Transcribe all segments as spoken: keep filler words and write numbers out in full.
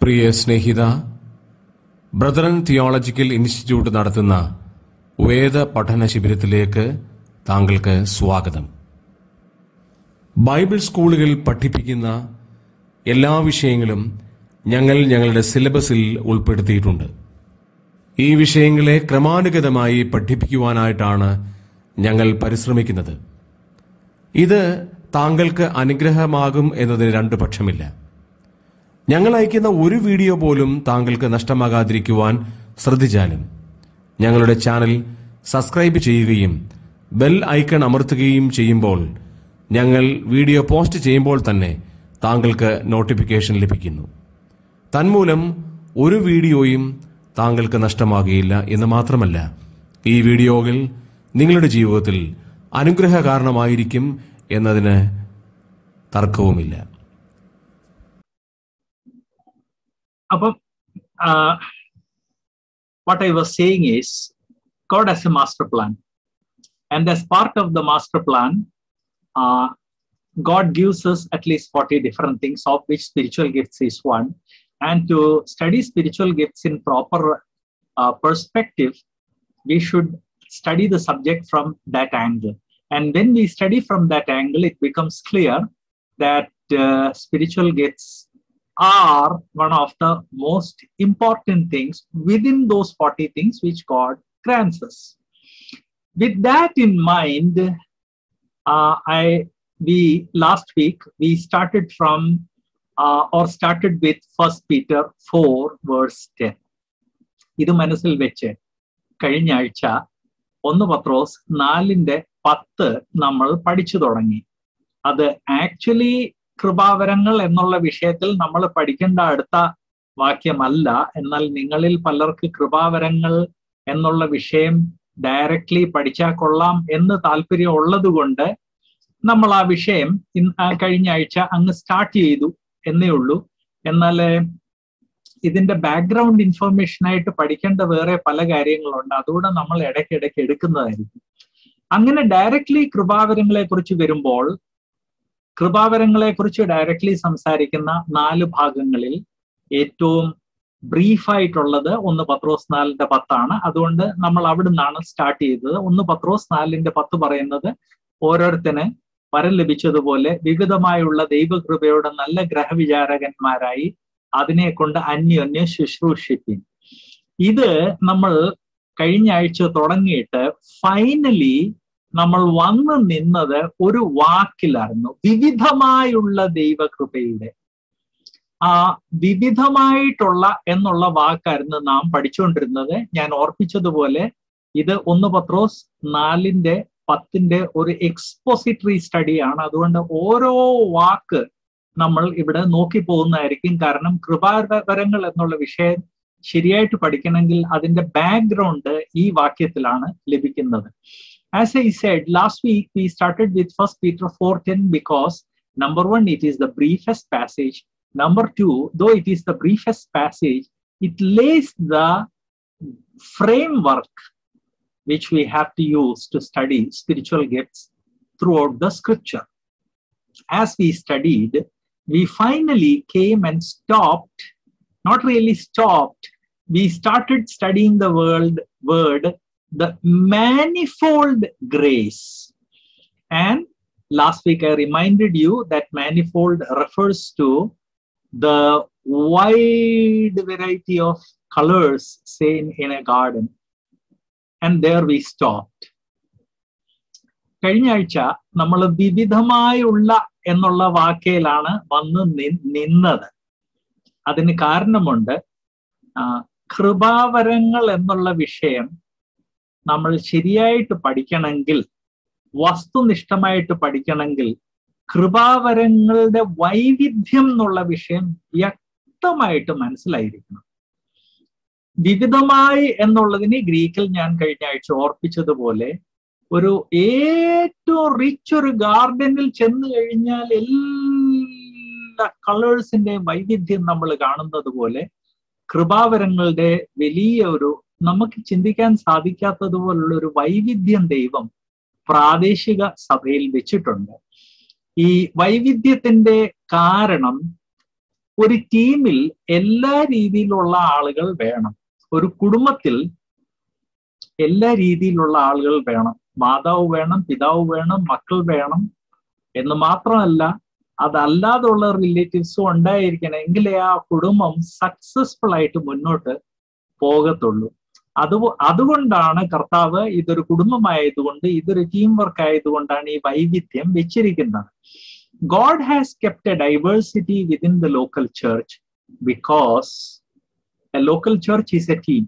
പ്രിയ സ്നേഹിത, brethren theological institute നടത്തുന്ന വേദ പഠന ശിബിരത്തിലേക്ക് താങ്കൾക്ക് സ്വാഗതം. ബൈബിൾ സ്കൂളുകൾ പഠിപ്പിക്കുന്ന എല്ലാ വിഷയങ്ങളും ഞങ്ങൾ ഞങ്ങളുടെ സിലബസിൽ ഉൾപ്പെടുത്തിയിട്ടുണ്ട്. ഈ വിഷയങ്ങളെ ക്രമാനുഗതമായി പഠിപ്പിക്കുവാനായിട്ടാണ് ഞങ്ങൾ പരിശ്രമിക്കുന്നത്. ഇത് താങ്കൾക്ക് അനുഗ്രഹമാകും എന്നതിന് രണ്ടു പക്ഷമില്ല. ഞങ്ങൾ അയക്കുന്ന ഒരു വീഡിയോ പോലും താങ്കൾക്ക് നഷ്ടമാകാതിരിക്കുവാൻ ശ്രദ്ധിച്ചാലും ഞങ്ങളുടെ ചാനൽ സബ്സ്ക്രൈബ് ചെയ്യുകയും ബെൽ ഐക്കൺ അമർത്തുകയും ചെയ്യുമ്പോൾ ഞങ്ങൾ വീഡിയോ പോസ്റ്റ് ചെയ്യുമ്പോൾ തന്നെ താങ്കൾക്ക് നോട്ടിഫിക്കേഷൻ ലഭിക്കുന്നു. തന്മൂലം ഒരു വീഡിയോയും താങ്കൾക്ക് നഷ്ടമാകുകയില്ല എന്ന് മാത്രമല്ല, ഈ വീഡിയോകൾ നിങ്ങളുടെ ജീവിതത്തിൽ അനുഗ്രഹ കാരണമായിരിക്കും എന്നതിന് തർക്കവുമില്ല. അപ്പം what I was saying is, God has a master plan, and as part of the master plan, uh, God gives us at least forty different things, of which spiritual gifts is one. And to study spiritual gifts in proper uh, perspective, we should study the subject from that angle. And when we study from that angle, it becomes clear that uh, spiritual gifts are one of the most important things within those forty things which God grants us. With that in mind, uh, I we last week we started from uh, or started with First Peter four verse ten. ഇത് മനസ്സിൽ വെച്ച് കഴിഞ്ഞ ആഴ്ച ഒന്ന് പത്രോസ് നാലിന്റെ പത്ത് നമ്മൾ പഠിച്ചു തുടങ്ങി. അത് ആക്ച്വലി കൃപാവരങ്ങൾ എന്നുള്ള വിഷയത്തിൽ നമ്മൾ പഠിക്കേണ്ട അടുത്ത വാക്യമല്ല. എന്നാൽ നിങ്ങളിൽ പലർക്ക് കൃപാവരങ്ങൾ എന്നുള്ള വിഷയം ഡയറക്ട്ലി പഠിച്ചാൽ കൊള്ളാം എന്ന് താല്പര്യം ഉള്ളത് കൊണ്ട് നമ്മൾ ആ വിഷയം കഴിഞ്ഞ ആഴ്ച അങ്ങ് സ്റ്റാർട്ട് ചെയ്തു എന്നേ ഉള്ളൂ. എന്നാൽ ഇതിന്റെ ബാക്ക്ഗ്രൗണ്ട് ഇൻഫർമേഷനായിട്ട് പഠിക്കേണ്ട വേറെ പല കാര്യങ്ങളുണ്ട്. അതുകൂടെ നമ്മൾ ഇടയ്ക്കിടയ്ക്ക് എടുക്കുന്നതായിരിക്കും. അങ്ങനെ ഡയറക്ട്ലി കൃപാവരങ്ങളെ കുറിച്ച് വരുമ്പോൾ, കൃപാവരങ്ങളെ കുറിച്ച് ഡയറക്ട്ലി സംസാരിക്കുന്ന നാല് ഭാഗങ്ങളിൽ ഏറ്റവും ബ്രീഫായിട്ടുള്ളത് ഒന്ന് പത്രോസ് നാലിന്റെ പത്താണ്. അതുകൊണ്ട് നമ്മൾ അവിടെ നിന്നാണ് സ്റ്റാർട്ട് ചെയ്തത്. ഒന്ന് പത്രോസ് നാലിന്റെ പത്ത് പറയുന്നത്, ഓരോരുത്തന് വരം ലഭിച്ചതുപോലെ വിവിധമായുള്ള ദൈവകൃപയുടെ നല്ല ഗ്രഹവിചാരകന്മാരായി അതിനെ കൊണ്ട് അന്യോന്യം ശുശ്രൂഷിപ്പിൻ. ഇത് നമ്മൾ കഴിഞ്ഞ ആഴ്ച തുടങ്ങിയിട്ട് ഫൈനലി നമ്മൾ വന്നു നിന്നത് ഒരു വാക്കിലായിരുന്നു, വിവിധമായുള്ള ദൈവകൃപയുടെ. ആ വിവിധമായിട്ടുള്ള എന്നുള്ള വാക്കായിരുന്നു നാം പഠിച്ചുകൊണ്ടിരുന്നത്. ഞാൻ ഓർപ്പിച്ചതുപോലെ ഇത് ഒന്ന് പത്രോസ് നാലിന്റെ പത്തിന്റെ ഒരു എക്സ്പോസിറ്ററി സ്റ്റഡിയാണ്. അതുകൊണ്ട് ഓരോ വാക്ക് നമ്മൾ ഇവിടെ നോക്കി പോകുന്നതായിരിക്കും. കാരണം കൃപാവരങ്ങൾ എന്നുള്ള വിഷയം ശരിയായിട്ട് പഠിക്കണമെങ്കിൽ അതിന്റെ ബാക്ക്ഗ്രൗണ്ട് ഈ വാക്യത്തിലാണ് ലഭിക്കുന്നത്. As I said, last week we started with First Peter four ten because number one, it is the briefest passage. Number two, though it is the briefest passage, it lays the framework which we have to use to study spiritual gifts throughout the scripture. As we studied, we finally came and stopped, not really stopped, we started studying the word, word the manifold grace. And last week I reminded you that manifold refers to the wide variety of colors, say in, in a garden. And there we stopped. കഴിഞ്ഞ ആഴ്ച നമ്മൾ വിവിധമായുള്ള എന്നുള്ള വാക്കയിലാണ് വന്ന് നിന്നത്. അതിന് കാരണമുണ്ട്. കൃപാവരങ്ങൾ എന്നുള്ള വിഷയം നമ്മൾ ശരിയായിട്ട് പഠിക്കണമെങ്കിൽ, വസ്തുനിഷ്ഠമായിട്ട് പഠിക്കണമെങ്കിൽ, കൃപാവരങ്ങളുടെ വൈവിധ്യം എന്നുള്ള വിഷയം വ്യക്തമായിട്ട് മനസ്സിലായിരിക്കണം. വിവിധമായി എന്നുള്ളതിന് ഗ്രീക്കിൽ ഞാൻ കഴിഞ്ഞ ആഴ്ച ഓർപ്പിച്ചതുപോലെ ഒരു ഏറ്റവും റിച്ച് ഒരു ഗാർഡനിൽ ചെന്ന് കഴിഞ്ഞാൽ എല്ലാ കളേഴ്സിന്റെ വൈവിധ്യം നമ്മൾ കാണുന്നത് പോലെ കൃപാവരങ്ങളുടെ വലിയ ഒരു, നമുക്ക് ചിന്തിക്കാൻ സാധിക്കാത്തതുപോലുള്ള ഒരു വൈവിധ്യം ദൈവം പ്രാദേശിക സഭയിൽ വെച്ചിട്ടുണ്ട്. ഈ വൈവിധ്യത്തിന്റെ കാരണം ഒരു ടീമിൽ എല്ലാ രീതിയിലുള്ള ആളുകൾ വേണം. ഒരു കുടുംബത്തിൽ എല്ലാ രീതിയിലുള്ള ആളുകൾ വേണം. മാതാവ് വേണം, പിതാവ് വേണം, മക്കൾ വേണം എന്ന് മാത്രമല്ല, അതല്ലാതുള്ള റിലേറ്റീവ്സും ഉണ്ടായിരിക്കണം. എങ്കിലേ ആ കുടുംബം സക്സസ്ഫുൾ ആയിട്ട് മുന്നോട്ട് പോകത്തുള്ളൂ. അത് അതുകൊണ്ടാണ് കർത്താവ് ഇതൊരു കുടുംബമായതുകൊണ്ട്, ഇതൊരു ടീം വർക്ക് ആയതുകൊണ്ടാണ് ഈ വൈവിധ്യം വെച്ചിരിക്കുന്നത്. God has kept a diversity within the local church because a local church is a team.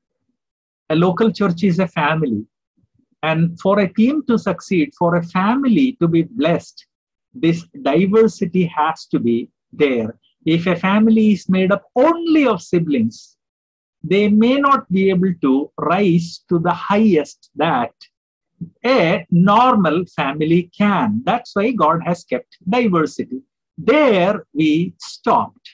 A local church is a family. And for a team to succeed, for a family to be blessed, this diversity has to be there. If a family is made up only of siblings, they may not be able to rise to the highest that a normal family can. That's why God has kept diversity. There we stopped.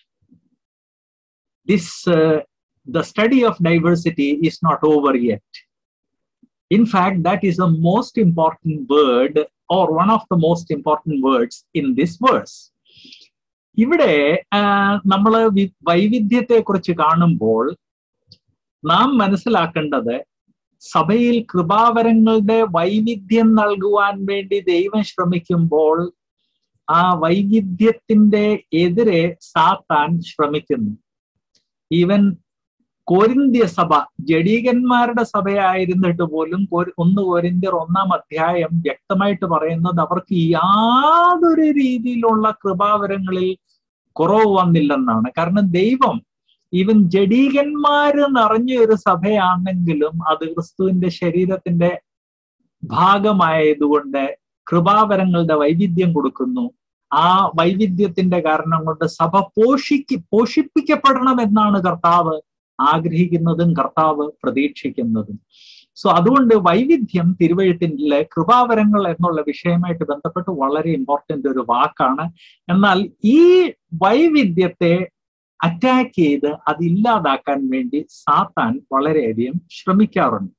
This, uh, the study of diversity is not over yet. In fact, that is the most important word, or one of the most important words in this verse. ഇവിടെ നമ്മൾ വൈവിധ്യത്തെ കുറിച്ച് കാണുമ്പോൾ നാം മനസ്സിലാക്കേണ്ടത്, സഭയിൽ കൃപാവരങ്ങളുടെ വൈവിധ്യം നൽകുവാൻ വേണ്ടി ദൈവം ശ്രമിക്കുമ്പോൾ ആ വൈവിധ്യത്തിന്റെ എതിരെ സാത്താൻ ശ്രമിക്കുന്നു. ഈവൻ കോരിന്ത്യ സഭ ജഡീകന്മാരുടെ സഭയായിരുന്നിട്ട് പോലും ഒന്ന് കോരിന്ത്യർ ഒന്നാം അധ്യായം വ്യക്തമായിട്ട് പറയുന്നത് അവർക്ക് യാതൊരു രീതിയിലുള്ള കൃപാവരങ്ങളിൽ കുറവ് വന്നില്ലെന്നാണ്. കാരണം ദൈവം ഈവൻ ജഡീകന്മാര് നിറഞ്ഞ ഒരു സഭയാണെങ്കിലും അത് ക്രിസ്തുവിന്റെ ശരീരത്തിന്റെ ഭാഗമായതുകൊണ്ട് കൃപാവരങ്ങളുടെ വൈവിധ്യം കൊടുക്കുന്നു. ആ വൈവിധ്യത്തിന്റെ കാരണം കൊണ്ട് സഭ പോഷിക്ക് പോഷിപ്പിക്കപ്പെടണം എന്നാണ് കർത്താവ് ആഗ്രഹിക്കുന്നതും കർത്താവ് പ്രതീക്ഷിക്കുന്നതും. സോ അതുകൊണ്ട് വൈവിധ്യം തിരുവെഴുത്തിലെ കൃപാവരങ്ങൾ എന്നുള്ള വിഷയമായിട്ട് ബന്ധപ്പെട്ട് വളരെ ഇമ്പോർട്ടന്റ് ഒരു വാക്കാണ്. എന്നാൽ ഈ വൈവിധ്യത്തെ അറ്റാക്ക് ചെയ്ത് അതില്ലാതാക്കാൻ വേണ്ടി സാത്താൻ വളരെയധികം ശ്രമിക്കാറുണ്ട്.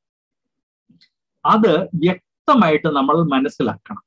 അത് വ്യക്തമായിട്ട് നമ്മൾ മനസ്സിലാക്കണം.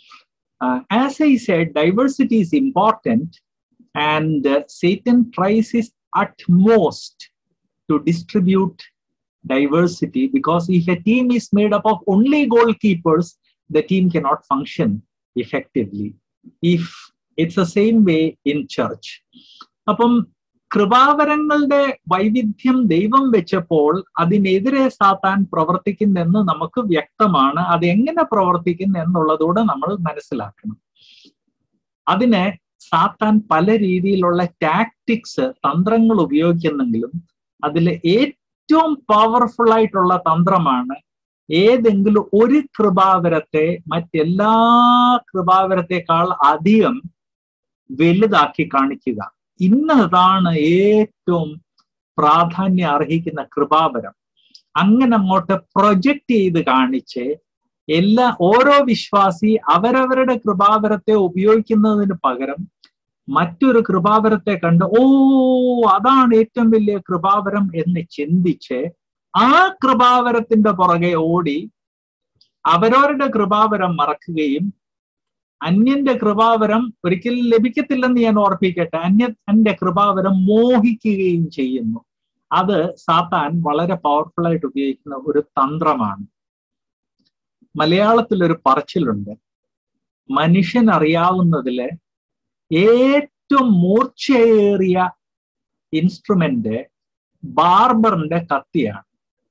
As I said, diversity is important and Satan tries his utmost to distribute diversity, because if a team is made up of only goalkeepers, the team cannot function effectively. If it's the same way in church. അപ്പം കൃപാവരങ്ങളുടെ വൈവിധ്യം ദൈവം വെച്ചപ്പോൾ അതിനെതിരെ സാത്താൻ പ്രവർത്തിക്കുന്നെന്ന് നമുക്ക് വ്യക്തമാണ്. അതെങ്ങനെ പ്രവർത്തിക്കുന്നു എന്നുള്ളതോടെ നമ്മൾ മനസ്സിലാക്കണം. അതിന് സാത്താൻ പല രീതിയിലുള്ള ടാക്ടിക്സ്, തന്ത്രങ്ങൾ ഉപയോഗിക്കുന്നെങ്കിലും അതിൽ ഏറ്റവും പവർഫുൾ ആയിട്ടുള്ള തന്ത്രമാണ് ഏതെങ്കിലും ഒരു കൃപാവരത്തെ മറ്റെല്ലാ കൃപാവരത്തെക്കാൾ അധികം വലുതാക്കി കാണിക്കുക. ഇന്നതാണ് ഏറ്റവും പ്രാധാന്യം അർഹിക്കുന്ന കൃപാവരം. അങ്ങനെ അങ്ങോട്ട് പ്രൊജക്റ്റ് ചെയ്ത് കാണിച്ച് എല്ലാ ഓരോ വിശ്വാസി അവരവരുടെ കൃപാവരത്തെ ഉപയോഗിക്കുന്നതിന് പകരം മറ്റൊരു കൃപാവരത്തെ കണ്ട് ഓ അതാണ് ഏറ്റവും വലിയ കൃപാവരം എന്ന് ചിന്തിച്ച് ആ കൃപാവരത്തിന്റെ പുറകെ ഓടി അവരവരുടെ കൃപാവരം മറക്കുകയും അന്യന്റെ കൃപാവരം ഒരിക്കലും ലഭിക്കത്തില്ലെന്ന് ഞാൻ ഓർപ്പിക്കട്ടെ, അന്യന്റെ കൃപാവരം മോഹിക്കുകയും ചെയ്യുന്നു. അത് സാത്താൻ വളരെ പവർഫുൾ ആയിട്ട് ഉപയോഗിക്കുന്ന ഒരു തന്ത്രമാണ്. മലയാളത്തിലൊരു പറച്ചിലുണ്ട്, മനുഷ്യൻ അറിയാവുന്നതില് ഏറ്റവും മൂർച്ചയേറിയ ഇൻസ്ട്രുമെന്റ് ബാർബറിന്റെ കത്തിയാണ്.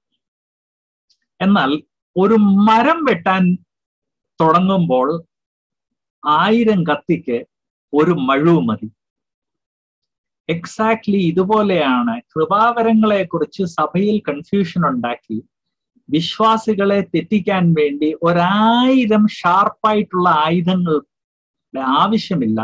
എന്നാൽ ഒരു മരം വെട്ടാൻ തുടങ്ങുമ്പോൾ ആയിരം കത്തിക്ക് ഒരു മഴു മതി. എക്സാക്ട്ലി ഇതുപോലെയാണ് കൃപാവരങ്ങളെ കുറിച്ച് സഭയിൽ കൺഫ്യൂഷൻ ഉണ്ടാക്കി വിശ്വാസികളെ തെറ്റിക്കാൻ വേണ്ടി ഒരായിരം ഷാർപ്പായിട്ടുള്ള ആയുധങ്ങളുടെ ആവശ്യമില്ല,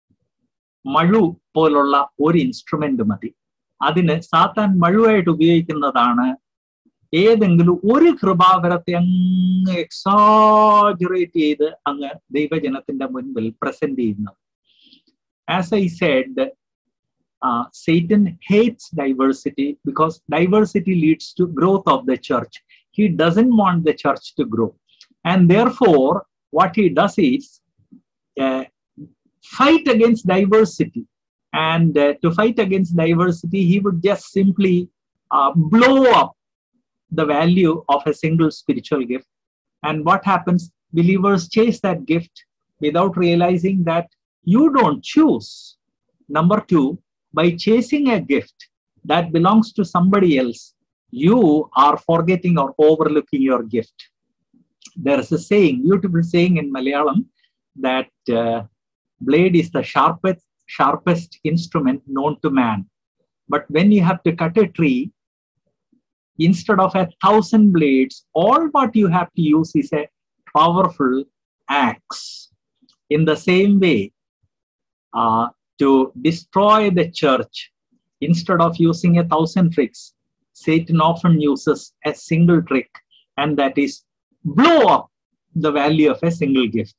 മഴു പോലുള്ള ഒരു ഇൻസ്ട്രുമെന്റ് മതി. അതിന് സാത്താൻ മഴുവായിട്ട് ഉപയോഗിക്കുന്നതാണ് ഏതെങ്കിലും ഒരു കൃപാവരത്തെ അങ്ങ് എക്സാജറേറ്റ് ചെയ്ത് അങ്ങ് ദൈവജനത്തിന്റെ മുൻപിൽ പ്രസന്റ് ചെയ്യുന്നത്. As I said, uh, Satan hates diversity because diversity leads to growth of the church. He doesn't want the church to grow, and therefore what he does is uh, fight against diversity And uh, to fight against diversity, he would just simply uh, blow up the value of a single spiritual gift. And what happens? Believers chase that gift without realizing that you don't choose. Number two, by chasing a gift that belongs to somebody else, you are forgetting or overlooking your gift. There is a saying, beautiful saying in Malayalam, that uh, blade is the sharpest, sharpest instrument known to man. But when you have to cut a tree, instead of a thousand blades, all what you have to use is a powerful axe. In the same way, uh, to destroy the church, instead of using a thousand tricks, Satan often uses a single trick, and that is blow up the value of a single gift.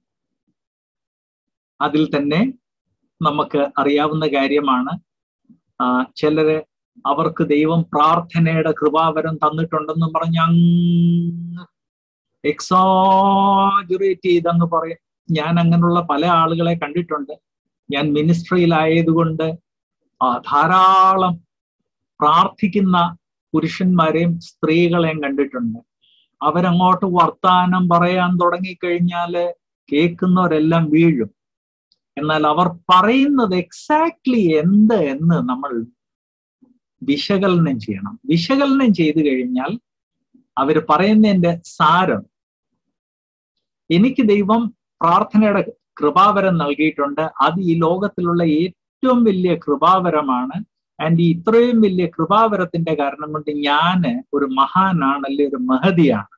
അതിൽ തന്നെ നമുക്ക് അറിയാവുന്ന കാര്യമാണ്, ചിലര് അവർക്ക് ദൈവം പ്രാർത്ഥനയുടെ കൃപാവരം തന്നിട്ടുണ്ടെന്ന് പറഞ്ഞ് അങ്ങ് എക്സാജുറേറ്റ് ചെയ്തങ്ങ് പറയും. ഞാൻ അങ്ങനെയുള്ള പല ആളുകളെ കണ്ടിട്ടുണ്ട്. ഞാൻ മിനിസ്ട്രിയിലായതുകൊണ്ട് ധാരാളം പ്രാർത്ഥിക്കുന്ന പുരുഷന്മാരെയും സ്ത്രീകളെയും കണ്ടിട്ടുണ്ട്. അവരങ്ങോട്ട് വർത്താനം പറയാൻ തുടങ്ങിക്കഴിഞ്ഞാല് കേൾക്കുന്നവരെല്ലാം വീഴും. എന്നാൽ അവർ പറയുന്നത് എക്സാക്ട്ലി എന്ത് എന്ന് നമ്മൾ വിശകലനം ചെയ്യണം. വിശകലനം ചെയ്തു കഴിഞ്ഞാൽ അവർ പറയുന്നതിന്റെ സാരം, എനിക്ക് ദൈവം പ്രാർത്ഥനയുടെ കൃപാവരം നൽകിയിട്ടുണ്ട്, അത് ഈ ലോകത്തിലുള്ള ഏറ്റവും വലിയ കൃപാവരമാണ്. ആൻഡ് ഈ ഇത്രയും വലിയ കൃപാവരത്തിന്റെ കാരണം കൊണ്ട് ഞാന് ഒരു മഹാനാണ്, അല്ലെ ഒരു മഹതിയാണ്.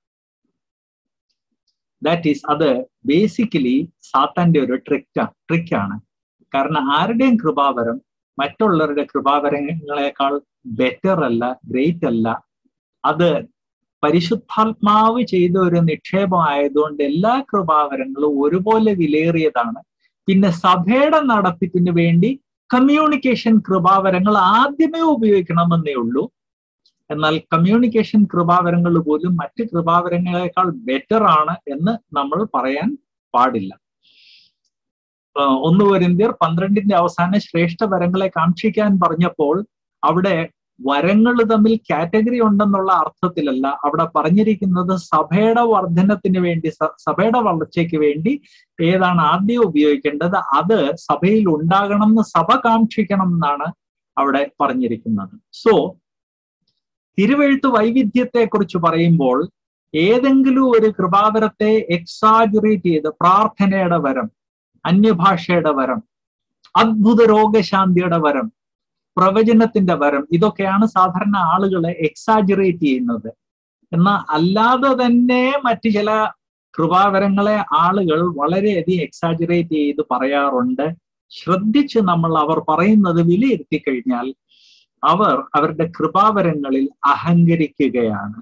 ദാറ്റ് ഈസ്, അത് ബേസിക്കലി സാത്താന്റെ ഒരു ട്രിക്ക ട്രിക്കാണ്. കാരണം ആരുടെയും കൃപാവരം മറ്റുള്ളവരുടെ കൃപാവരങ്ങളെക്കാൾ ബെറ്റർ അല്ല, ഗ്രേറ്റ് അല്ല. അത് പരിശുദ്ധാത്മാവ് ചെയ്ത ഒരു നിക്ഷേപം ആയതുകൊണ്ട് എല്ലാ കൃപാവരങ്ങളും ഒരുപോലെ വിലയേറിയതാണ്. പിന്നെ സഭയുടെ നടത്തിപ്പിന് വേണ്ടി കമ്മ്യൂണിക്കേഷൻ കൃപാവരങ്ങൾ ആദ്യമേ ഉപയോഗിക്കണമെന്നേ ഉള്ളൂ. എന്നാൽ കമ്മ്യൂണിക്കേഷൻ കൃപാവരങ്ങൾ പോലും മറ്റ് കൃപാവരങ്ങളെക്കാൾ ബെറ്റർ ആണ് എന്ന് നമ്മൾ പറയാൻ പാടില്ല. ഒന്ന് കൊരിന്ത്യർ പന്ത്രണ്ടിന്റെ അവസാനം ശ്രേഷ്ഠ വരങ്ങളെ കാക്ഷിക്കാൻ പറഞ്ഞപ്പോൾ അവിടെ വരങ്ങൾ തമ്മിൽ കാറ്റഗറി ഉണ്ടെന്നുള്ള അർത്ഥത്തിലല്ല അവിടെ പറഞ്ഞിരിക്കുന്നത്. സഭയുടെ വർധനത്തിന് വേണ്ടി, സഭയുടെ വളർച്ചയ്ക്ക് വേണ്ടി ഏതാണ് ആദ്യം ഉപയോഗിക്കേണ്ടത് അത് സഭയിൽ ഉണ്ടാകണം എന്ന് സഭ കാക്ഷിക്കണം എന്നാണ് അവിടെ പറഞ്ഞിരിക്കുന്നത്. സോ തിരുവെഴുത്ത് വൈവിധ്യത്തെ കുറിച്ച് പറയുമ്പോൾ ഏതെങ്കിലും ഒരു കൃപാവരത്തെ എക്സാജുറേറ്റ് ചെയ്ത്, പ്രാർത്ഥനയുടെ വരം, അന്യഭാഷയുടെ വരം, അദ്ഭുത രോഗശാന്തിയുടെ വരം, പ്രവചനത്തിന്റെ വരം, ഇതൊക്കെയാണ് സാധാരണ ആളുകളെ എക്സാജുറേറ്റ് ചെയ്യുന്നത്. എന്നാൽ അല്ലാതെ തന്നെ മറ്റു ചില കൃപാവരങ്ങളെ ആളുകൾ വളരെയധികം എക്സാജുറേറ്റ് ചെയ്ത് പറയാറുണ്ട്. ശ്രദ്ധിച്ച് നമ്മൾ അവർ പറയുന്നത് വിലയിരുത്തി കഴിഞ്ഞാൽ അവർ അവരുടെ കൃപാവരങ്ങളിൽ അഹങ്കരിക്കുകയാണ്.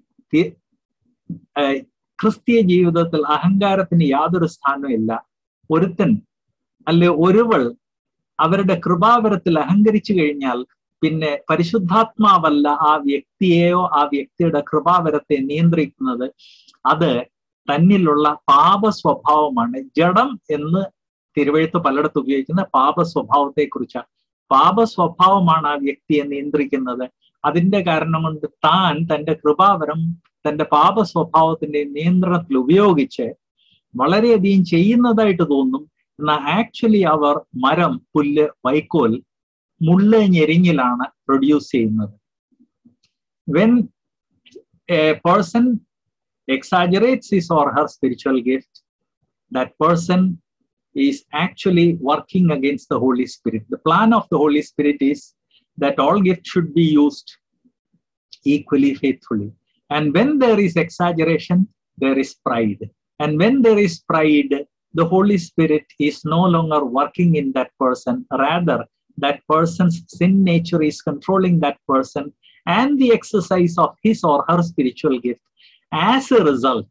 ക്രിസ്തീയ ജീവിതത്തിൽ അഹങ്കാരത്തിന് യാതൊരു സ്ഥാനവും ഇല്ല. ഒരുത്തൻ അല്ലെ ഒരുവൾ അവരുടെ കൃപാവരത്തിൽ അഹങ്കരിച്ചു കഴിഞ്ഞാൽ പിന്നെ പരിശുദ്ധാത്മാവല്ല ആ വ്യക്തിയെയോ ആ വ്യക്തിയുടെ കൃപാവരത്തെ നിയന്ത്രിക്കുന്നത്, അത് തന്നിലുള്ള പാപ സ്വഭാവമാണ്. ജഡം എന്ന് തിരുവെഴുത്ത് പലയിടത്ത് ഉപയോഗിക്കുന്ന പാപ സ്വഭാവത്തെ കുറിച്ചാണ്. പാപ സ്വഭാവമാണ് ആ വ്യക്തിയെ നിയന്ത്രിക്കുന്നത്. അതിന്റെ കാരണം കൊണ്ട് താൻ തന്റെ കൃപാവരം തന്റെ പാപ സ്വഭാവത്തിന്റെ നിയന്ത്രണത്തിൽ ഉപയോഗിച്ച് വളരെയധികം ചെയ്യുന്നതായിട്ട് തോന്നും. എന്നാൽ ആക്ച്വലി അവർ മരം, പുല്ല്, വൈക്കോൽ, മുള്ള്, ഞെരിഞ്ഞിലാണ് പ്രൊഡ്യൂസ് ചെയ്യുന്നത്. When a person exaggerates his or her spiritual gift, that person is actually working against the Holy Spirit. The plan of the Holy Spirit is that all gifts should be used equally faithfully. And when there is exaggeration, there is pride. And when there is pride, the Holy Spirit is no longer working in that person. Rather, that person's sin nature is controlling that person and the exercise of his or her spiritual gift. As a result,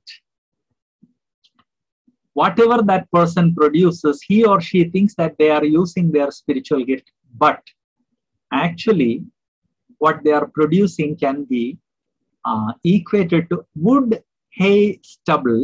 whatever that person produces, he or she thinks that they are using their spiritual gift, but actually what they are producing can be uh, equated to wood, hay, stubble,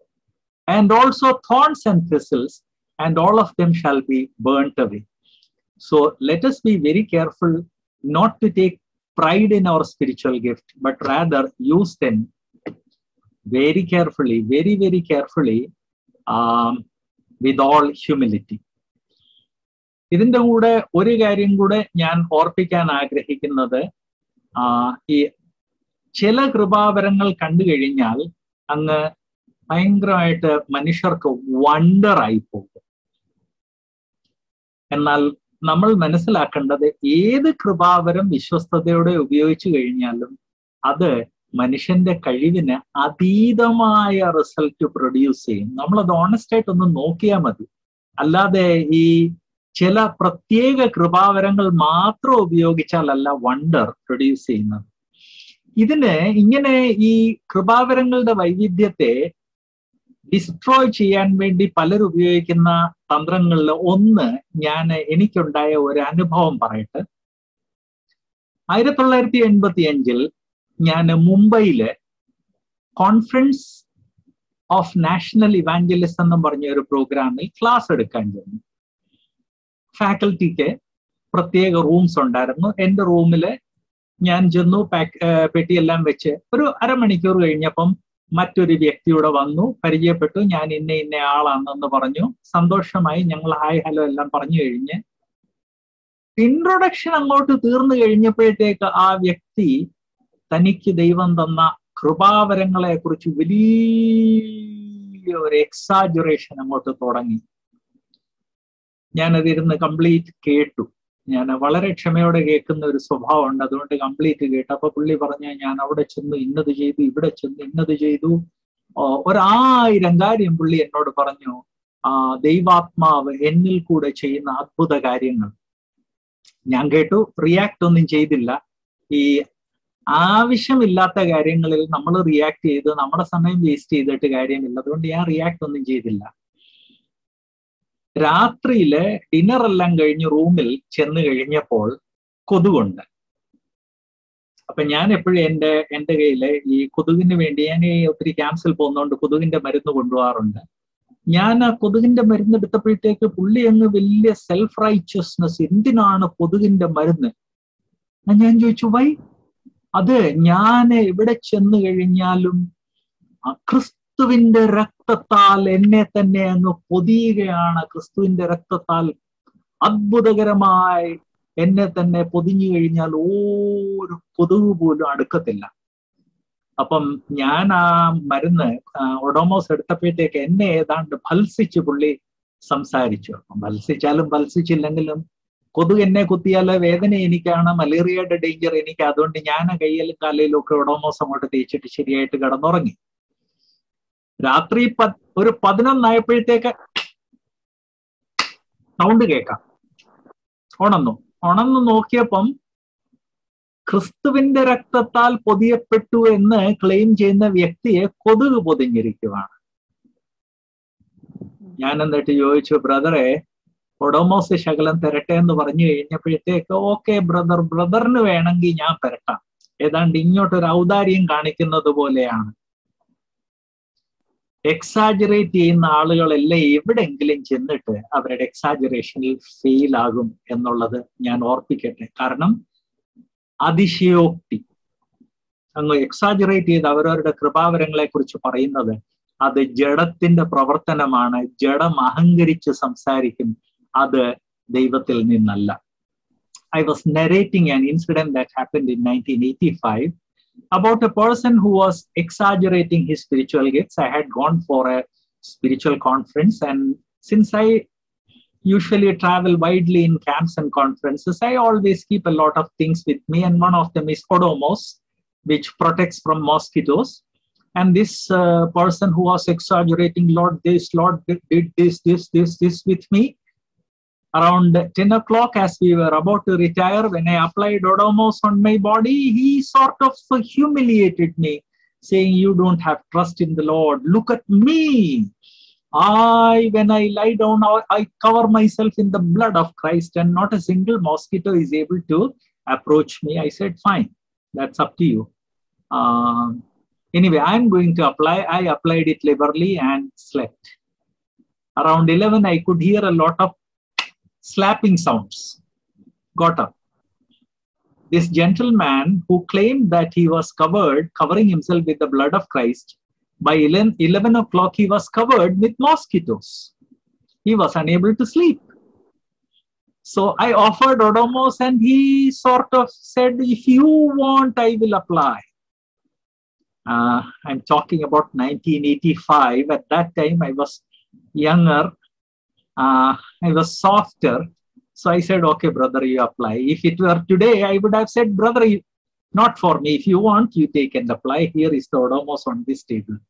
and also thorns and thistles, and all of them shall be burnt away. So let us be very careful not to take pride in our spiritual gift, but rather use them very carefully, very, very carefully, um, with all humility. ഇതിൻ്റെ കൂടെ ഒരു കാര്യം കൂടെ ഞാൻ ഓർപ്പിക്കാൻ ആഗ്രഹിക്കുന്നത്, ഈ ചില കൃപാവരങ്ങൾ കണ്ടു കഴിഞ്ഞാൽ അങ്ങ് ഭയങ്കരമായിട്ട് മനുഷ്യർക്ക് വണ്ടർ ആയി പോകും. എന്നാൽ നമ്മൾ മനസ്സിലാക്കേണ്ടത് ഏത് കൃപാവരം വിശ്വസ്തയോടെ ഉപയോഗിച്ചു കഴിഞ്ഞാലും അത് മനുഷ്യന്റെ കഴിവിന് അതീതമായ റിസൾട്ട് പ്രൊഡ്യൂസ് ചെയ്യും. നമ്മളത് ഓണസ്റ്റ് ആയിട്ട് ഒന്ന് നോക്കിയാൽ മതി. അല്ലാതെ ഈ ചില പ്രത്യേക കൃപാവരങ്ങൾ മാത്രം ഉപയോഗിച്ചാലല്ല വണ്ടർ പ്രൊഡ്യൂസ് ചെയ്യുന്നത്. ഇതിന് ഇങ്ങനെ ഈ കൃപാവരങ്ങളുടെ വൈവിധ്യത്തെ ഡിസ്ട്രോയ് ചെയ്യാൻ വേണ്ടി പലരും ഉപയോഗിക്കുന്ന തന്ത്രങ്ങളിൽ ഒന്ന് ഞാൻ എനിക്കുണ്ടായ ഒരു അനുഭവം പറയട്ടെ. ആയിരത്തി തൊള്ളായിരത്തി എൺപത്തി അഞ്ചിൽ ഞാൻ മുംബൈയില് കോൺഫറൻസ് ഓഫ് നാഷണൽ ഇവാഞ്ചലിസ്റ്റ് എന്നും പറഞ്ഞ ഒരു പ്രോഗ്രാമിൽ ക്ലാസ് എടുക്കാൻ ചെന്നു. ഫാക്കൽറ്റിക്ക് പ്രത്യേക റൂംസ് ഉണ്ടായിരുന്നു. എൻ്റെ റൂമില് ഞാൻ ചെന്നു, പാക്ക് പെട്ടിയെല്ലാം വെച്ച് ഒരു അരമണിക്കൂർ കഴിഞ്ഞപ്പം മറ്റൊരു വ്യക്തിയുടെ വന്നു, പരിചയപ്പെട്ടു. ഞാൻ ഇന്ന ഇന്ന ആളാണെന്ന് പറഞ്ഞു. സന്തോഷമായി ഞങ്ങൾ ഹായ് ഹലോ എല്ലാം പറഞ്ഞു കഴിഞ്ഞ് ഇൻട്രൊഡക്ഷൻ അങ്ങോട്ട് തീർന്നു കഴിഞ്ഞപ്പോഴത്തേക്ക് ആ വ്യക്തി തനിക്ക് ദൈവം തന്ന കൃപാവരങ്ങളെ കുറിച്ച് വലിയ ഒരു എക്സാജുറേഷൻ അങ്ങോട്ട് തുടങ്ങി. ഞാനതിരുന്ന് കംപ്ലീറ്റ് കേട്ടു. ഞാൻ വളരെ ക്ഷമയോടെ കേൾക്കുന്ന ഒരു സ്വഭാവം ഉണ്ട്, അതുകൊണ്ട് കംപ്ലീറ്റ് കേട്ടു. അപ്പൊ പുള്ളി പറഞ്ഞ ഞാൻ അവിടെ ചെന്ന് ഇന്നത് ചെയ്തു, ഇവിടെ ചെന്ന് ഇന്നത് ചെയ്തു, ഒരായിരം കാര്യം പുള്ളി എന്നോട് പറഞ്ഞു. ആ ദൈവാത്മാവ് എന്നിൽ കൂടെ ചെയ്യുന്ന അത്ഭുത കാര്യങ്ങൾ ഞാൻ കേട്ടു. റിയാക്ട് ഒന്നും ചെയ്തില്ല. ഈ ആവശ്യമില്ലാത്ത കാര്യങ്ങളിൽ നമ്മൾ റിയാക്ട് ചെയ്ത് നമ്മുടെ സമയം വേസ്റ്റ് ചെയ്തിട്ട് കാര്യമില്ല. അതുകൊണ്ട് ഞാൻ റിയാക്ട് ഒന്നും ചെയ്തില്ല. രാത്രിയില് ഡിന്നർ എല്ലാം കഴിഞ്ഞ് റൂമിൽ ചെന്ന് കഴിഞ്ഞപ്പോൾ കൊതുകുണ്ട്. അപ്പൊ ഞാൻ എപ്പോഴും എൻ്റെ എൻ്റെ കയ്യില് ഈ കൊതുകിന് വേണ്ടി ഞാൻ ഒത്തിരി ക്യാൻസൽ പോകുന്നതുകൊണ്ട് കൊതുകിന്റെ മരുന്ന് കൊണ്ടുപോകാറുണ്ട്. ഞാൻ ആ കൊതുകിന്റെ മരുന്ന് എടുത്തപ്പോഴത്തേക്ക് പുള്ളി അങ്ങ് വലിയ സെൽഫ് റൈച്ചസ്നെസ്, എന്തിനാണ് കൊതുകിന്റെ മരുന്ന്? ഞാൻ ചോദിച്ചു വൈ? അത് ഞാൻ എവിടെ ചെന്ന് കഴിഞ്ഞാലും ക്രിസ്തുവിന്റെ രക്തത്താൽ എന്നെ തന്നെ അങ്ങ് പൊതിയുകയാണ്. ക്രിസ്തുവിന്റെ രക്തത്താൽ അത്ഭുതകരമായി എന്നെ തന്നെ പൊതിഞ്ഞു കഴിഞ്ഞാൽ ഒരു കൊതുക് പോലും അടുക്കത്തില്ല. അപ്പം ഞാൻ ആ മരുന്ന് ഒഡോമോസ് എടുത്തപ്പോഴത്തേക്ക് എന്നെ ഏതാണ്ട് ഭത്സിച്ച് പുള്ളി സംസാരിച്ചു. ഭത്സിച്ചാലും ഭത്സിച്ചില്ലെങ്കിലും കൊതുക് എന്നെ കുത്തിയാൽ വേദന എനിക്കാണ്, മലേറിയയുടെ ഡേഞ്ചർ എനിക്ക്. അതുകൊണ്ട് ഞാൻ കയ്യിലും കാലയിലും ഒക്കെ ഒഡോമോസ് അങ്ങോട്ട് തേച്ചിട്ട് ശരിയായിട്ട് കിടന്നുറങ്ങി. രാത്രി പ ഒരു പതിനൊന്നായപ്പോഴത്തേക്ക് സൗണ്ട് കേൾക്കാം. ഉണന്നു ഉണന്നു നോക്കിയപ്പം ക്രിസ്തുവിന്റെ രക്തത്താൽ പൊതിയപ്പെട്ടു എന്ന് ക്ലെയിം ചെയ്യുന്ന വ്യക്തിയെ കൊതുക് പൊതിഞ്ഞിരിക്കുവാണ്. ഞാൻ എന്നിട്ട് ചോദിച്ചു, ബ്രദറെ ഒഡോമോസ് ശകലം തരട്ടെ എന്ന് പറഞ്ഞു കഴിഞ്ഞപ്പോഴത്തേക്ക് ഓക്കെ ബ്രദർ, ബ്രദറിന് വേണമെങ്കിൽ ഞാൻ തരട്ടാം. ഏതാണ്ട് ഇങ്ങോട്ടൊരു ഔദാര്യം കാണിക്കുന്നത് പോലെയാണ്. എക്സാജറേറ്റ് ചെയ്യുന്ന ആളുകളെല്ലാം എവിടെങ്കിലും ചെന്നിട്ട് അവരുടെ എക്സാജറേഷനിൽ ഫെയിൽ ആകും എന്നുള്ളത് ഞാൻ ഓർപ്പിക്കട്ടെ. കാരണം അതിശയോക്തി, അങ്ങ് എക്സാജറേറ്റ് ചെയ്ത് അവരവരുടെ കൃപാവരങ്ങളെ കുറിച്ച് പറയുന്നത് അത് ജഡത്തിന്റെ പ്രവർത്തനമാണ്. ജഡം അഹങ്കരിച്ച് സംസാരിക്കും, അത് ദൈവത്തിൽ നിന്നല്ല. I was narrating an incident that happened in nineteen eighty-five about a person who was exaggerating his spiritual gifts. I had gone for a spiritual conference, and since I usually travel widely in camps and conferences, I always keep a lot of things with me, and one of them is Odomos, which protects from mosquitoes. And this uh, person who was exaggerating, Lord this, Lord did this, this, this, this with me. Around ten o'clock, as we were about to retire, when I applied Odomos on my body, he sort of humiliated me, saying, you don't have trust in the Lord. Look at me. I, when I lie down, I cover myself in the blood of Christ, and not a single mosquito is able to approach me. I said, fine, that's up to you. Um, anyway, I'm going to apply. I applied it liberally and slept. Around eleven, I could hear a lot of slapping sounds. got up. This gentleman who claimed that he was covered, covering himself with the blood of Christ, by eleven o'clock he was covered with mosquitoes. He was unable to sleep. So I offered Odomos and he sort of said, if you want, I will apply. Uh, I'm talking about nineteen eighty-five. At that time, I was younger. Uh, I was softer. So I said, okay, brother, you apply. If it were today, I would have said, brother, not for me. If you want, you take and apply. Here is the Odomos on this table.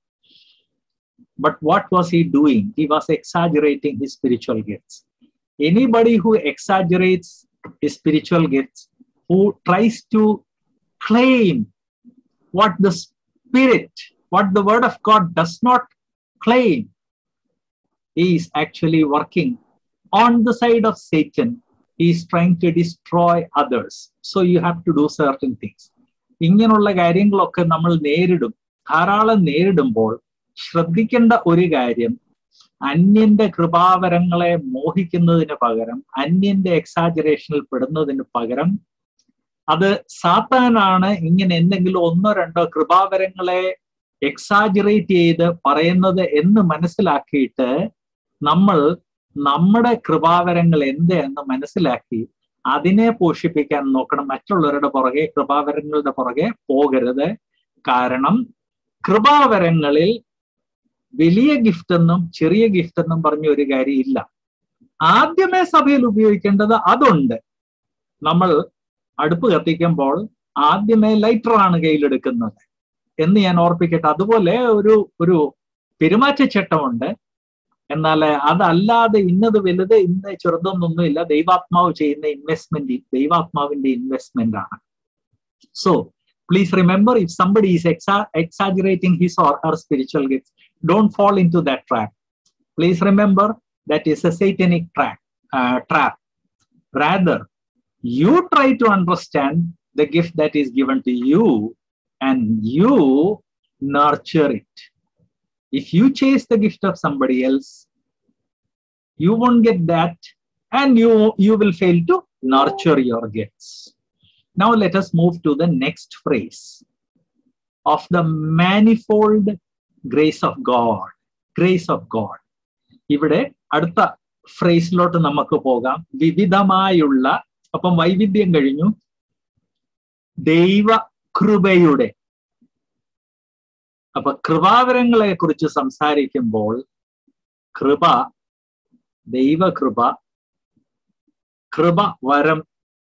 But what was he doing? He was exaggerating his spiritual gifts. Anybody who exaggerates his spiritual gifts, who tries to claim what the Spirit, what the Word of God does not claim, he is actually working on the side of Satan. He is trying to destroy others. So you have to do certain things. ഇങ്ങനെയുള്ള കാര്യങ്ങളൊക്കെ നമ്മൾ നേരിടും. ധാരാളം നേരിടുമ്പോൾ ശ്രദ്ധിക്കേണ്ട ഒരു കാര്യം, അന്യന്റെ കൃപാവരങ്ങളെ മോഹിക്കുന്നതിന് പകരം, അന്യന്റെ എക്സാജറേഷനിൽ പെടുന്നതിന് പകരം, അത് സാത്താനാണ് ഇങ്ങനെ എന്തെങ്കിലും ഒന്നോ രണ്ടോ കൃപാവരങ്ങളെ എക്സാജറേറ്റ് ചെയ്ത് പറയുന്നത് എന്ന് മനസ്സിലാക്കിയിട്ട് നമ്മൾ നമ്മുടെ കൃപാവരങ്ങൾ എന്ത് എന്ന് മനസ്സിലാക്കി അതിനെ പോഷിപ്പിക്കാൻ നോക്കണം. മറ്റുള്ളവരുടെ പുറകെ, കൃപാവരങ്ങളുടെ പുറകെ പോകരുത്. കാരണം കൃപാവരങ്ങളിൽ വലിയ ഗിഫ്റ്റ് എന്നും ചെറിയ ഗിഫ്റ്റ് എന്നും പറഞ്ഞ ഒരു കാര്യം ഇല്ല. ആദ്യമേ സഭയിൽ ഉപയോഗിക്കേണ്ടത് അതുണ്ട്. നമ്മൾ അടുപ്പ് കത്തിക്കുമ്പോൾ ആദ്യമേ ലൈറ്ററാണ് കയ്യിലെടുക്കുന്നത് എന്ന് ഞാൻ ഓർപ്പിക്കട്ടെ. അതുപോലെ ഒരു ഒരു പെരുമാറ്റച്ചട്ടമുണ്ട്. എന്നാൽ അതല്ലാതെ ഇന്നത് വലുത് ഇന്ന് ചെറുതൊന്നൊന്നുമില്ല. ദൈവാത്മാവ് ചെയ്യുന്ന ഇൻവെസ്റ്റ്മെന്റ് ദൈവാത്മാവിന്റെ ഇൻവെസ്റ്റ്മെന്റ് ആണ്. So please remember, if somebody is exa- exaggerating his or her spiritual gifts, don't fall into that trap. Please remember, that is a satanic trap. Uh, trap. Rather, you try to understand the gift that is given to you and you nurture it. If you chase the gift of somebody else, you won't get that, and you, you will fail to nurture your gifts. Now let us move to the next phrase of the manifold grace of God. Grace of God. ഇവിടെ അടുത്ത ഫ്രേസിലോട്ട് നമുക്ക് പോകാം. വിവിധമായുള്ള, അപ്പം വൈവിധ്യം കഴിഞ്ഞു, ദൈവ കൃപയുടെ. അപ്പൊ കൃപാവരങ്ങളെ കുറിച്ച് സംസാരിക്കുമ്പോൾ കൃപ, ദൈവകൃപ, കൃപ, വരം,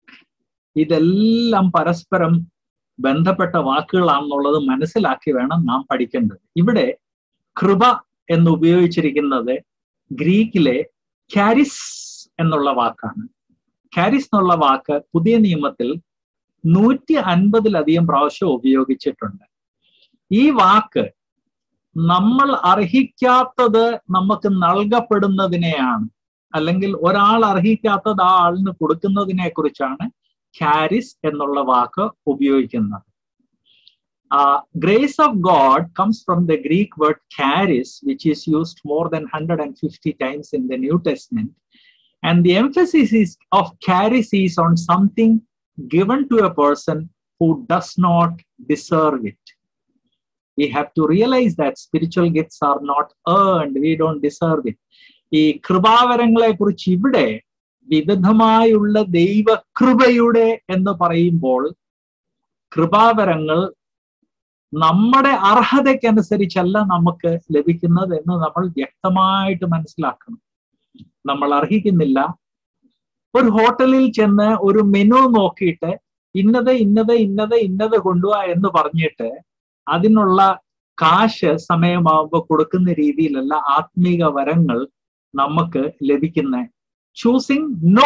ഇതെല്ലാം പരസ്പരം ബന്ധപ്പെട്ട വാക്കുകളാണെന്നുള്ളത് മനസ്സിലാക്കി വേണം നാം പഠിക്കേണ്ടത്. ഇവിടെ കൃപ എന്ന് ഉപയോഗിച്ചിരിക്കുന്നത് ഗ്രീക്കിലെ കാരിസ് എന്നുള്ള വാക്കാണ്. കാരിസ് എന്നുള്ള വാക്ക് പുതിയ നിയമത്തിൽ നൂറ്റി അൻപതിലധികം പ്രാവശ്യം ഉപയോഗിച്ചിട്ടുണ്ട്. ഈ വാക്ക് നമ്മൾ അർഹിക്കാത്തത് നമുക്ക് നൽകപ്പെടുന്നതിനെയാണ്, അല്ലെങ്കിൽ ഒരാൾ അർഹിക്കാത്തത് ആ ആളിന് കൊടുക്കുന്നതിനെ കുറിച്ചാണ് കാരിസ് എന്നുള്ള വാക്ക് ഉപയോഗിക്കുന്നത്. Uh, grace of God comes from the Greek word charis, which is used more than one hundred fifty times in the New Testament. And the emphasis is, of charis is on something given to a person who does not deserve it. We have to realize that spiritual gifts are not earned. We don't deserve it. ഈ കൃപാവരങ്ങളെ കുറിച്ച് ഇവിടെ വിവിധമായുള്ള ദൈവ കൃപയുടെ എന്ന് പറയുമ്പോൾ കൃപാവരങ്ങൾ നമ്മുടെ അർഹതയ്ക്കനുസരിച്ചല്ല നമുക്ക് ലഭിക്കുന്നത് എന്ന് നമ്മൾ വ്യക്തമായിട്ട് മനസ്സിലാക്കണം. നമ്മൾ അർഹിക്കുന്നില്ല. ഒരു ഹോട്ടലിൽ ചെന്ന് ഒരു മെനു നോക്കിയിട്ട് ഇന്നത് ഇന്നത് ഇന്നത് ഇന്നത് കൊണ്ടുപോവാ എന്ന് പറഞ്ഞിട്ട് അതിനുള്ള കാശ് സമയമാകുമ്പോൾ കൊടുക്കുന്ന രീതിയിലല്ല ആത്മീക വരങ്ങൾ നമുക്ക് ലഭിക്കുന്നത്. Choosing no.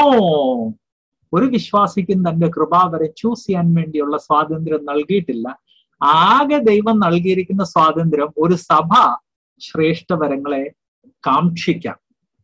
ഒരു വിശ്വാസിക്കും തന്റെ കൃപാവരെ ചൂസ് ചെയ്യാൻ വേണ്ടിയുള്ള സ്വാതന്ത്ര്യം നൽകിയിട്ടില്ല. ആകെ ദൈവം നൽകിയിരിക്കുന്ന സ്വാതന്ത്ര്യം ഒരു സഭ ശ്രേഷ്ഠ വരങ്ങളെ കാക്ഷിക്കാം.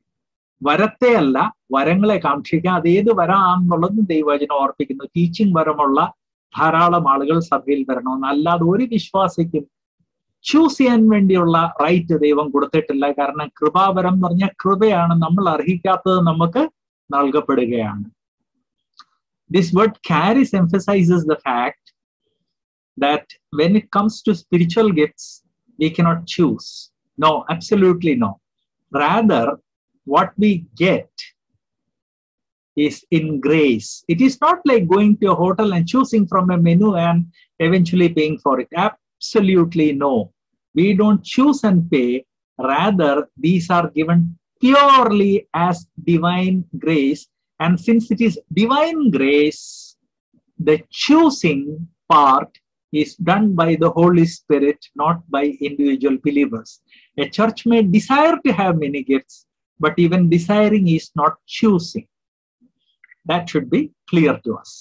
വരത്തെ അല്ല, വരങ്ങളെ കാക്ഷിക്കാം. അത് ഏത് വരാമെന്നുള്ളതും ദൈവവചനം ഓർപ്പിക്കുന്നു. ടീച്ചിങ് വരമുള്ള ധാരാളം ആളുകൾ സഭയിൽ വരണമെന്ന്. അല്ലാതെ ഒരു വിശ്വാസിക്കും ചൂസ് ചെയ്യാൻ വേണ്ടിയുള്ള റൈറ്റ് ദൈവം കൊടുത്തിട്ടില്ല. കാരണം കൃപാവരം എന്ന് പറഞ്ഞാൽ കൃപയാണ്. നമ്മൾ അർഹിക്കാത്തത് നമുക്ക് നൽകപ്പെടുകയാണ്. This word charis emphasizes the fact that when it comes to spiritual gifts, we cannot choose. No, absolutely no. Rather, what we get is in grace. It is not like going to a hotel and choosing from a menu and eventually paying for it. Absolutely no. We don't choose and pay. Rather, these are given purely as divine grace. And since it is divine grace, the choosing part is done by the Holy Spirit, not by individual believers. A church may desire to have many gifts, but even desiring is not choosing. That should be clear to us.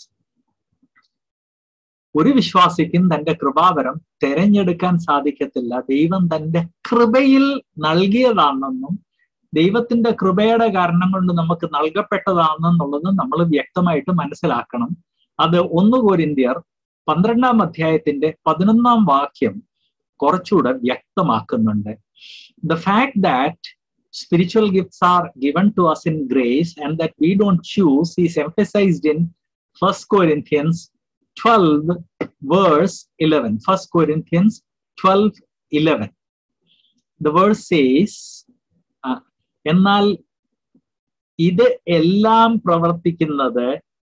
ഒരു വിശ്വാസിക്കും തന്റെ കൃപാവരം തെരഞ്ഞെടുക്കാൻ സാധിക്കത്തില്ല. ദൈവം തന്റെ കൃപയിൽ നൽകിയതാണെന്നും ദൈവത്തിന്റെ കൃപയുടെ കാരണം കൊണ്ട് നമുക്ക് നൽകപ്പെട്ടതാണെന്നുള്ളത് നമ്മൾ വ്യക്തമായിട്ട് മനസ്സിലാക്കണം. അത് ഒന്ന് കൊരിന്ത്യർ പന്ത്രണ്ടാം അധ്യായത്തിന്റെ പതിനൊന്നാം വാക്യം കുറച്ചുകൂടെ വ്യക്തമാക്കുന്നുണ്ട്. The fact that spiritual gifts are given to us in grace and that we don't choose is emphasized in First Corinthians twelve verse eleven. First Corinthians twelve eleven. The verse says, uh, എന്നാൽ ഇത് എല്ലാം പ്രവർത്തിക്കുന്നത്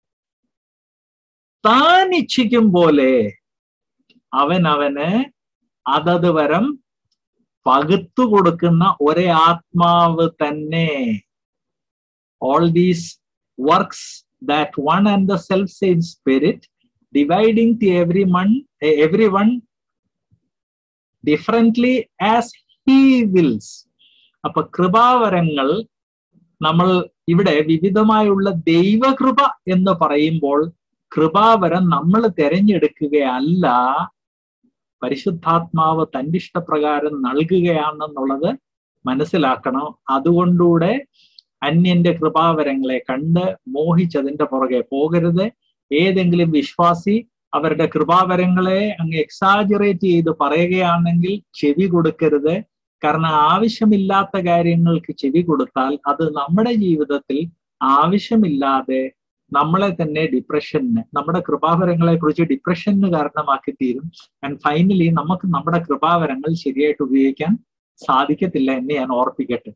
താൻ ഇച്ഛിക്കും പോലെ അവൻ അവന് അതത് വരം പകുത്തു കൊടുക്കുന്ന ഒരേ ആത്മാവ് തന്നെ. All these works that one and the self same spirit dividing to everyone everyone differently as he wills. അപ്പൊ കൃപാവരങ്ങൾ നമ്മൾ ഇവിടെ വിവിധമായുള്ള ദൈവകൃപ എന്ന് പറയുമ്പോൾ കൃപാവരം നമ്മൾ തിരഞ്ഞെടുക്കുകയല്ല, പരിശുദ്ധാത്മാവ് തന്റെ ഇഷ്ടപ്രകാരം നൽകുകയാണെന്നുള്ളത് മനസ്സിലാക്കണം. അതുകൊണ്ടൂടെ അന്യന്റെ കൃപാവരങ്ങളെ കണ്ട് മോഹിച്ചതിന്റെ പുറകെ പോകരുത്. ഏതെങ്കിലും വിശ്വാസി അവരുടെ കൃപാവരങ്ങളെ അങ്ങ് എക്സാജറേറ്റ് ചെയ്ത് പറയുകയാണെങ്കിൽ ചെവി കൊടുക്കരുത്. കാരണം ആവശ്യമില്ലാത്ത കാര്യങ്ങൾക്ക് ചെവി കൊടുത്താൽ അത് നമ്മുടെ ജീവിതത്തിൽ ആവശ്യമില്ലാതെ നമ്മളെ തന്നെ ഡിപ്രഷന്, നമ്മുടെ കൃപാവരങ്ങളെ കുറിച്ച് ഡിപ്രഷന് കാരണമാക്കി തീരും. ആൻഡ് ഫൈനലി നമുക്ക് നമ്മുടെ കൃപാവരങ്ങൾ ശരിയായിട്ട് ഉപയോഗിക്കാൻ സാധിക്കത്തില്ല എന്ന് ഞാൻ ഓർപ്പിക്കട്ടെ.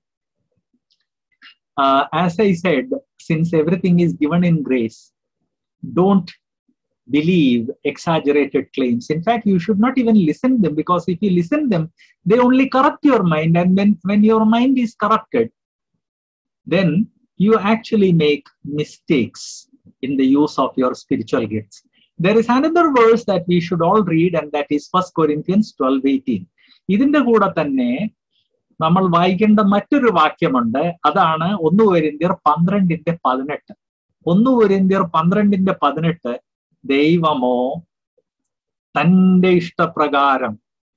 As I said, since everything is given in grace, don't believe exaggerated claims. In fact, you should not even listen them, because if you listen them, they only corrupt your mind. And when, when your mind is corrupted, then you actually make mistakes in the use of your spiritual gifts. There is another verse that we should all read, and that is First Corinthians twelve eighteen. ഇതിന്റെ കൂടെ തന്നെ നമ്മൾ വായിക്കേണ്ട മറ്റൊരു വാക്യമുണ്ട്. അതാണ് ഒന്ന് കൊരിന്ത്യർ പന്ത്രണ്ടിന്റെ പതിനെട്ട്. ഒന്ന് കൊരിന്ത്യർ പന്ത്രണ്ടിന്റെ പതിനെട്ട്, ദൈവമോ തന്റെ ഇഷ്ടപ്രകാരം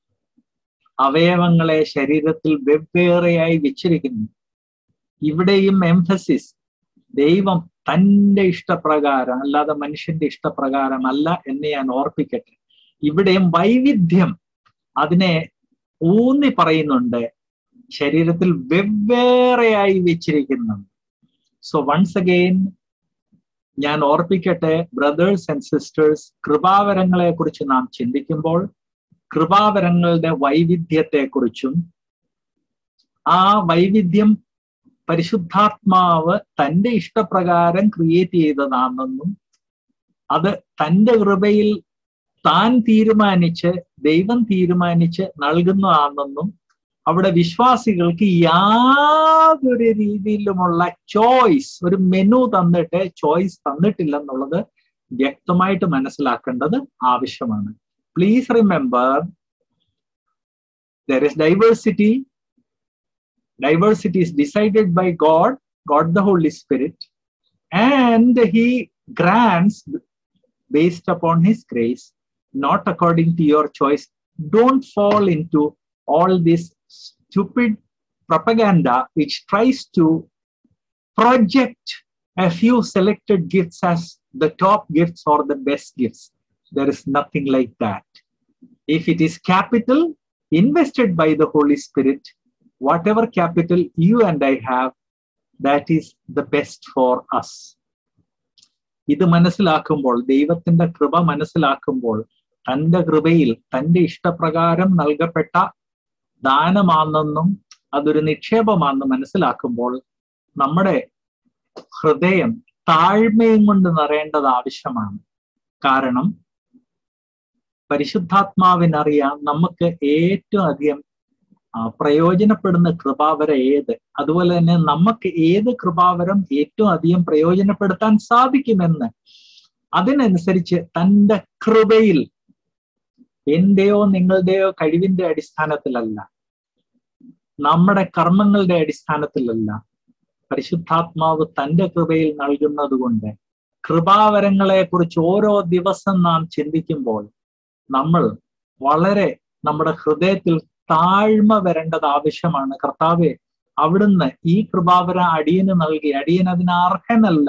അവയവങ്ങളെ ശരീരത്തിൽ വെവ്വേറെയായി വെച്ചിരിക്കുന്നു. ഇവിടെയും എംഫസിസ് ദൈവം തന്റെ ഇഷ്ടപ്രകാരം, അല്ലാതെ മനുഷ്യന്റെ ഇഷ്ടപ്രകാരം അല്ല എന്ന് ഞാൻ ഓർപ്പിക്കട്ടെ. ഇവിടെയും വൈവിധ്യം അതിനെ ഊന്നി പറയുന്നുണ്ട്, ശരീരത്തിൽ വെവ്വേറെയായി വെച്ചിരിക്കുന്നുണ്ട്. സോ വൺസ് അഗെയിൻ ഞാൻ ഓർപ്പിക്കട്ടെ, ബ്രദേഴ്സ് ആൻഡ് സിസ്റ്റേഴ്സ്, കൃപാവരങ്ങളെ കുറിച്ച് നാം ചിന്തിക്കുമ്പോൾ കൃപാവരങ്ങളുടെ വൈവിധ്യത്തെക്കുറിച്ചും ആ വൈവിധ്യം പരിശുദ്ധാത്മാവ് തന്റെ ഇഷ്ടപ്രകാരം ക്രിയേറ്റ് ചെയ്തതാണെന്നും അത് തന്റെ കൃപയിൽ താൻ തീരുമാനിച്ച് ദൈവം തീരുമാനിച്ച് നൽകുന്നതാണെന്നും അവിടെ വിശ്വാസികൾക്ക് യാതൊരു രീതിയിലുമുള്ള ചോയ്സ്, ഒരു മെനു തന്നിട്ട് ചോയ്സ് തന്നിട്ടില്ലെന്നുള്ളത് വ്യക്തമായിട്ട് മനസ്സിലാക്കേണ്ടത് ആവശ്യമാണ്. Please remember, there is diversity. Diversity is decided by God, God the Holy Spirit, and He grants based upon His grace, not according to your choice. Don't fall into all this stupid propaganda which tries to project a few selected gifts as the top gifts or the best gifts. There is nothing like that. If it is capital invested by the Holy Spirit, whatever capital you and I have, that is the best for us. ഇത് മനസ്സിലാക്കുമ്പോൾ, ദൈവത്തിന്റെ കൃപ മനസ്സിലാക്കുമ്പോൾ, തന്റെ കൃപയിൽ തന്റെ ഇഷ്ടപ്രകാരം നൽകപ്പെട്ട ദാനമാണെന്നും അതൊരു നിക്ഷേപമാണെന്ന് മനസ്സിലാക്കുമ്പോൾ നമ്മുടെ ഹൃദയം താഴ്മയും കൊണ്ട് നിറയേണ്ടത് ആവശ്യമാണ്. കാരണം പരിശുദ്ധാത്മാവിനറിയാം നമുക്ക് ഏറ്റവും അധികം പ്രയോജനപ്പെടുന്ന കൃപാവരം ഏത്. അതുപോലെ തന്നെ നമുക്ക് ഏത് കൃപാവരം ഏറ്റവും അധികം പ്രയോജനപ്പെടുത്താൻ സാധിക്കുമെന്ന്. അതിനനുസരിച്ച് തന്റെ കൃപയിൽ, എന്റെയോ നിങ്ങളുടെയോ കഴിവിന്റെ അടിസ്ഥാനത്തിലല്ല, നമ്മുടെ കർമ്മങ്ങളുടെ അടിസ്ഥാനത്തിലല്ല, പരിശുദ്ധാത്മാവ് തന്റെ കൃപയിൽ നൽകുന്നത് കൊണ്ട് കൃപാവരങ്ങളെ കുറിച്ച് ഓരോ ദിവസം നാം ചിന്തിക്കുമ്പോൾ നമ്മൾ വളരെ നമ്മുടെ ഹൃദയത്തിൽ താഴ്മ വരേണ്ടത് ആവശ്യമാണ്. കർത്താവെ, അവിടുന്ന് ഈ കൃപാവരം അടിയന് നൽകി, അടിയൻ അതിന് അർഹനല്ല,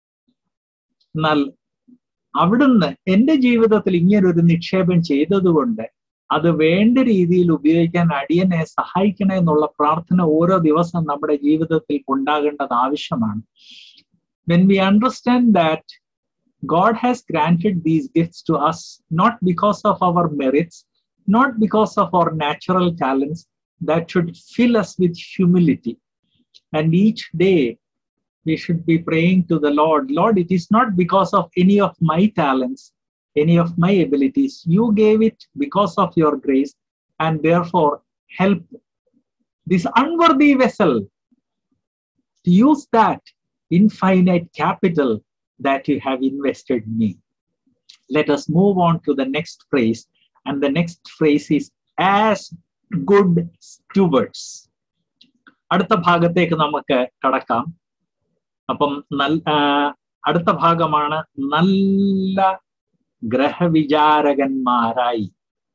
എന്നാൽ അവിടുന്ന് എൻ്റെ ജീവിതത്തിൽ ഇങ്ങനൊരു നിക്ഷേപം ചെയ്തതുകൊണ്ട് അത് വേണ്ട രീതിയിൽ ഉപയോഗിക്കാൻ അടിയനെ സഹായിക്കണേ എന്നുള്ള പ്രാർത്ഥന ഓരോ ദിവസം നമ്മുടെ ജീവിതത്തിൽ ഉണ്ടാകേണ്ടത് ആവശ്യമാണ്. When we understand that God has granted these gifts to us not because of our merits, not because of our natural talents, that should fill us with humility. And each day we should be praying to the Lord, Lord, it is not because of any of my talents, any of my abilities. You gave it because of your grace, and therefore help this unworthy vessel to use that infinite capital that you have invested in me. Let us move on to the next phrase, and the next phrase is as good stewards. അടുത്ത ഭാഗത്തേക്ക് നമുക്ക് കടക്കാം. അപ്പം അടുത്ത ഭാഗമാണ് നല്ല ഗ്രഹവിചാരകന്മാരായി.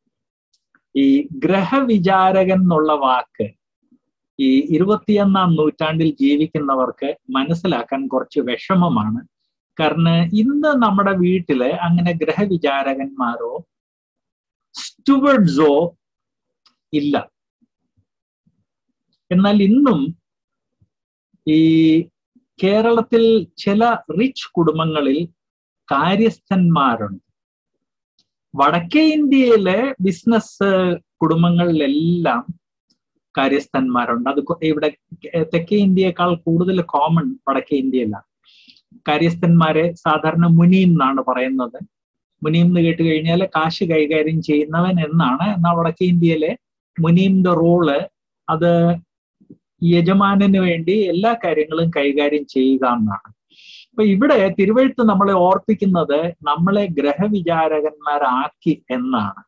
ഈ ഗ്രഹവിചാരകൻ എന്നുള്ള വാക്ക് ഈ ഇരുപത്തിയൊന്നാം നൂറ്റാണ്ടിൽ ജീവിക്കുന്നവർക്ക് മനസ്സിലാക്കാൻ കുറച്ച് വിഷമമാണ്. കാരണം ഇന്ന് നമ്മുടെ വീട്ടില് അങ്ങനെ ഗ്രഹവിചാരകന്മാരോ സ്റ്റുവർഡ്സോ ഇല്ല. എന്നാൽ ഇന്നും ഈ കേരളത്തിൽ ചില റിച്ച് കുടുംബങ്ങളിൽ കാര്യസ്ഥന്മാരുണ്ട്. വടക്കേ ഇന്ത്യയിലെ ബിസിനസ് കുടുംബങ്ങളിലെല്ലാം കാര്യസ്ഥന്മാരുണ്ട്. അത് ഇവിടെ തെക്കേ ഇന്ത്യയേക്കാൾ കൂടുതൽ കോമൺ വടക്കേ ഇന്ത്യയിലാണ്. കാര്യസ്ഥന്മാരെ സാധാരണ മുനീം എന്നാണ് പറയുന്നത്. മുനീം എന്ന് കേട്ട് കഴിഞ്ഞാൽ കാശ് കൈകാര്യം ചെയ്യുന്നവൻ എന്നാണ്. എന്നാൽ വടക്കേ ഇന്ത്യയിലെ മുനീമിന്റെ റോള് അത് യജമാനന് വേണ്ടി എല്ലാ കാര്യങ്ങളും കൈകാര്യം ചെയ്യുക എന്നാണ്. അപ്പൊ ഇവിടെ തിരുവെഴുത്ത് നമ്മളെ ഓർപ്പിക്കുന്നത് നമ്മളെ ഗ്രഹവിചാരകന്മാരാക്കി എന്നാണ്.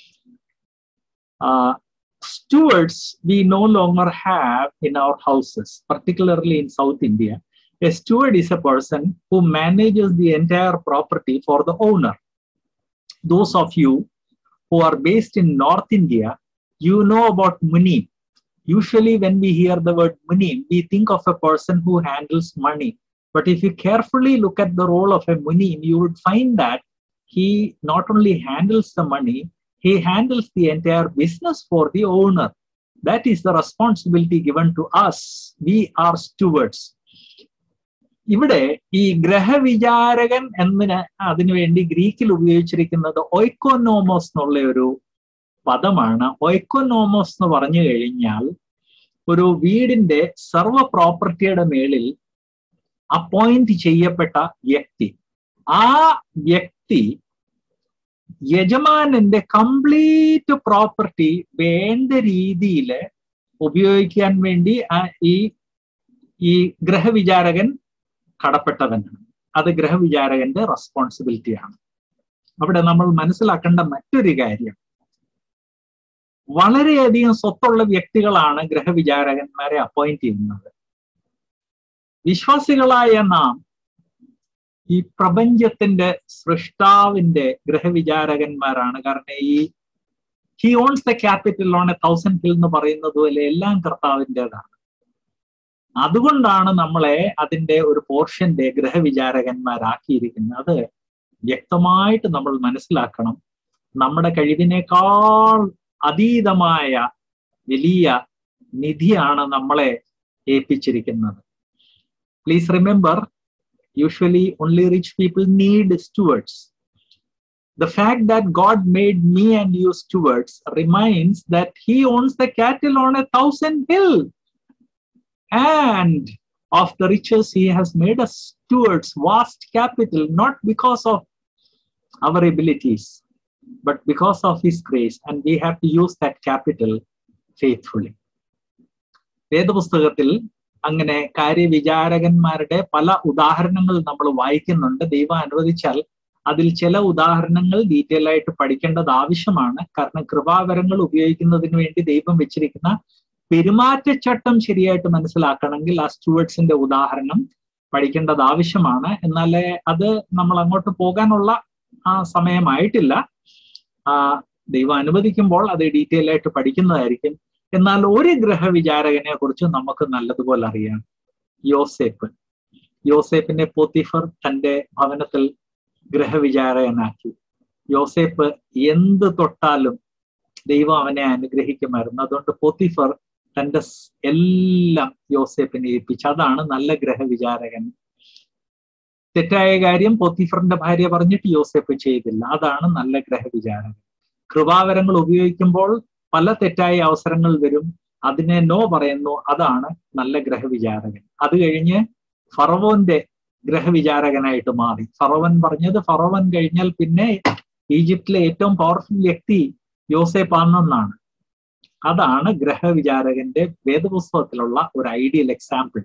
Stewards we no longer have in our houses, particularly in South India. A steward is a person who manages the entire property for the owner. Those of you who are based in North India, you know about munim. Usually when we hear the word munim, we think of a person who handles money. But if you carefully look at the role of a munim, you would find that he not only handles the money, he handles the entire business for the owner. That is the responsibility given to us. We are stewards. ഇവിടെ ഈ ഗ്രഹവിചാരകൻ എന്നതിന് അതിനുവേണ്ടി ഗ്രീക്കിൽ ഉപയോഗിച്ചിരിക്കുന്നത് ഓയ്ക്കോനോമോസ് എന്നുള്ള ഒരു പദമാണ്. ഓയ്ക്കോനോമോസ് എന്ന് പറഞ്ഞു കഴിഞ്ഞാൽ ഒരു വീടിന്റെ സർവ പ്രോപ്പർട്ടിയുടെ മേളിൽ അപ്പോയിന്റ് ചെയ്യപ്പെട്ട വ്യക്തി. ആ വ്യക്തി യജമാനന്റെ കംപ്ലീറ്റ് പ്രോപ്പർട്ടി വേണ്ട രീതിയിൽ ഉപയോഗിക്കാൻ വേണ്ടി ഈ ഈ ഗ്രഹവിചാരകൻ കടപ്പെട്ടവനാണ്. അത് ഗ്രഹവിചാരകന്റെ റെസ്പോൺസിബിലിറ്റിയാണ്. അവിടെ നമ്മൾ മനസ്സിലാക്കേണ്ട മറ്റൊരു കാര്യം, വളരെയധികം സ്വത്തുള്ള വ്യക്തികളാണ് ഗ്രഹവിചാരകന്മാരെ അപ്പോയിന്റ് ചെയ്യുന്നത്. വിശ്വാസികളായ നാം ഈ പ്രപഞ്ചത്തിന്റെ സൃഷ്ടാവിന്റെ ഗ്രഹവിചാരകന്മാരാണ്. കാരണം ഈ he owns the capital on a thousand hill എന്ന് പറയുന്നത് പോലെ എല്ലാം കർത്താവിൻ്റെതാണ്. അതുകൊണ്ടാണ് നമ്മളെ അതിന്റെ ഒരു പോർഷന്റെ ഗ്രഹവിചാരകന്മാരാക്കിയിരിക്കുന്നത്. അത് വ്യക്തമായിട്ട് നമ്മൾ മനസ്സിലാക്കണം. നമ്മുടെ കഴിവിനേക്കാൾ അതീതമായ വലിയ നിധിയാണ് നമ്മളെ ഏൽപ്പിച്ചിരിക്കുന്നത്. Please remember, Usually, only rich people need stewards. The fact that God made me and you stewards reminds that He owns the cattle on a thousand hill. And of the riches, He has made us stewards, vast capital, not because of our abilities, but because of His grace. And we have to use that capital faithfully. വേദപുസ്തകത്തിൽ അങ്ങനെ കാര്യവിചാരകന്മാരുടെ പല ഉദാഹരണങ്ങൾ നമ്മൾ വായിക്കുന്നുണ്ട്. ദൈവം അനുവദിച്ചാൽ അതിൽ ചില ഉദാഹരണങ്ങൾ ഡീറ്റെയിൽ ആയിട്ട് പഠിക്കേണ്ടത് ആവശ്യമാണ്. കാരണം കൃപാവരങ്ങൾ ഉപയോഗിക്കുന്നതിന് വേണ്ടി ദൈവം വെച്ചിരിക്കുന്ന പെരുമാറ്റച്ചട്ടം ശരിയായിട്ട് മനസ്സിലാക്കണമെങ്കിൽ ആ സ്റ്റുവർട്സിന്റെ ഉദാഹരണം പഠിക്കേണ്ടത് ആവശ്യമാണ്. എന്നാലേ അത് നമ്മൾ അങ്ങോട്ട് പോകാനുള്ള ആ സമയമായിട്ടില്ല. ആ ദൈവം അനുവദിക്കുമ്പോൾ അത് ഡീറ്റെയിൽ ആയിട്ട് പഠിക്കുന്നതായിരിക്കും. എന്നാൽ ഒരു ഗ്രഹവിചാരകനെ കുറിച്ച് നമുക്ക് നല്ലതുപോലെ അറിയാം. യോസേപ്പ്. യോസേപ്പിനെ പോത്തിഫർ തന്റെ ഭവനത്തിൽ ഗ്രഹവിചാരകനാക്കി. യോസേപ്പ് എന്ത് തൊട്ടാലും ദൈവം അവനെ അനുഗ്രഹിക്കുമായിരുന്നു. അതുകൊണ്ട് പോത്തിഫർ തന്റെ എല്ലാം യോസേപ്പിനെ ഏൽപ്പിച്ചു. അതാണ് നല്ല ഗ്രഹവിചാരകൻ. തെറ്റായ കാര്യം പോത്തിഫറിന്റെ ഭാര്യ പറഞ്ഞിട്ട് യോസേപ്പ് ചെയ്തില്ല. അതാണ് നല്ല ഗ്രഹവിചാരകൻ. കൃപാവരങ്ങൾ ഉപയോഗിക്കുമ്പോൾ പല തെറ്റായ അവസരങ്ങൾ വരും, അതിനെ നോ പറയുന്നു. അതാണ് നല്ല ഗ്രഹവിചാരകൻ. അത് കഴിഞ്ഞ് ഫറവോന്റെ ഗ്രഹവിചാരകനായിട്ട് മാറി. ഫറവൻ പറഞ്ഞത് ഫറവൻ കഴിഞ്ഞാൽ പിന്നെ ഈജിപ്തിലെ ഏറ്റവും പവർഫുൾ വ്യക്തി യോസേപ്പാണെന്നാണ്. അതാണ് ഗ്രഹവിചാരകന്റെ വേദപുസ്തകത്തിലുള്ള ഒരു ideal example.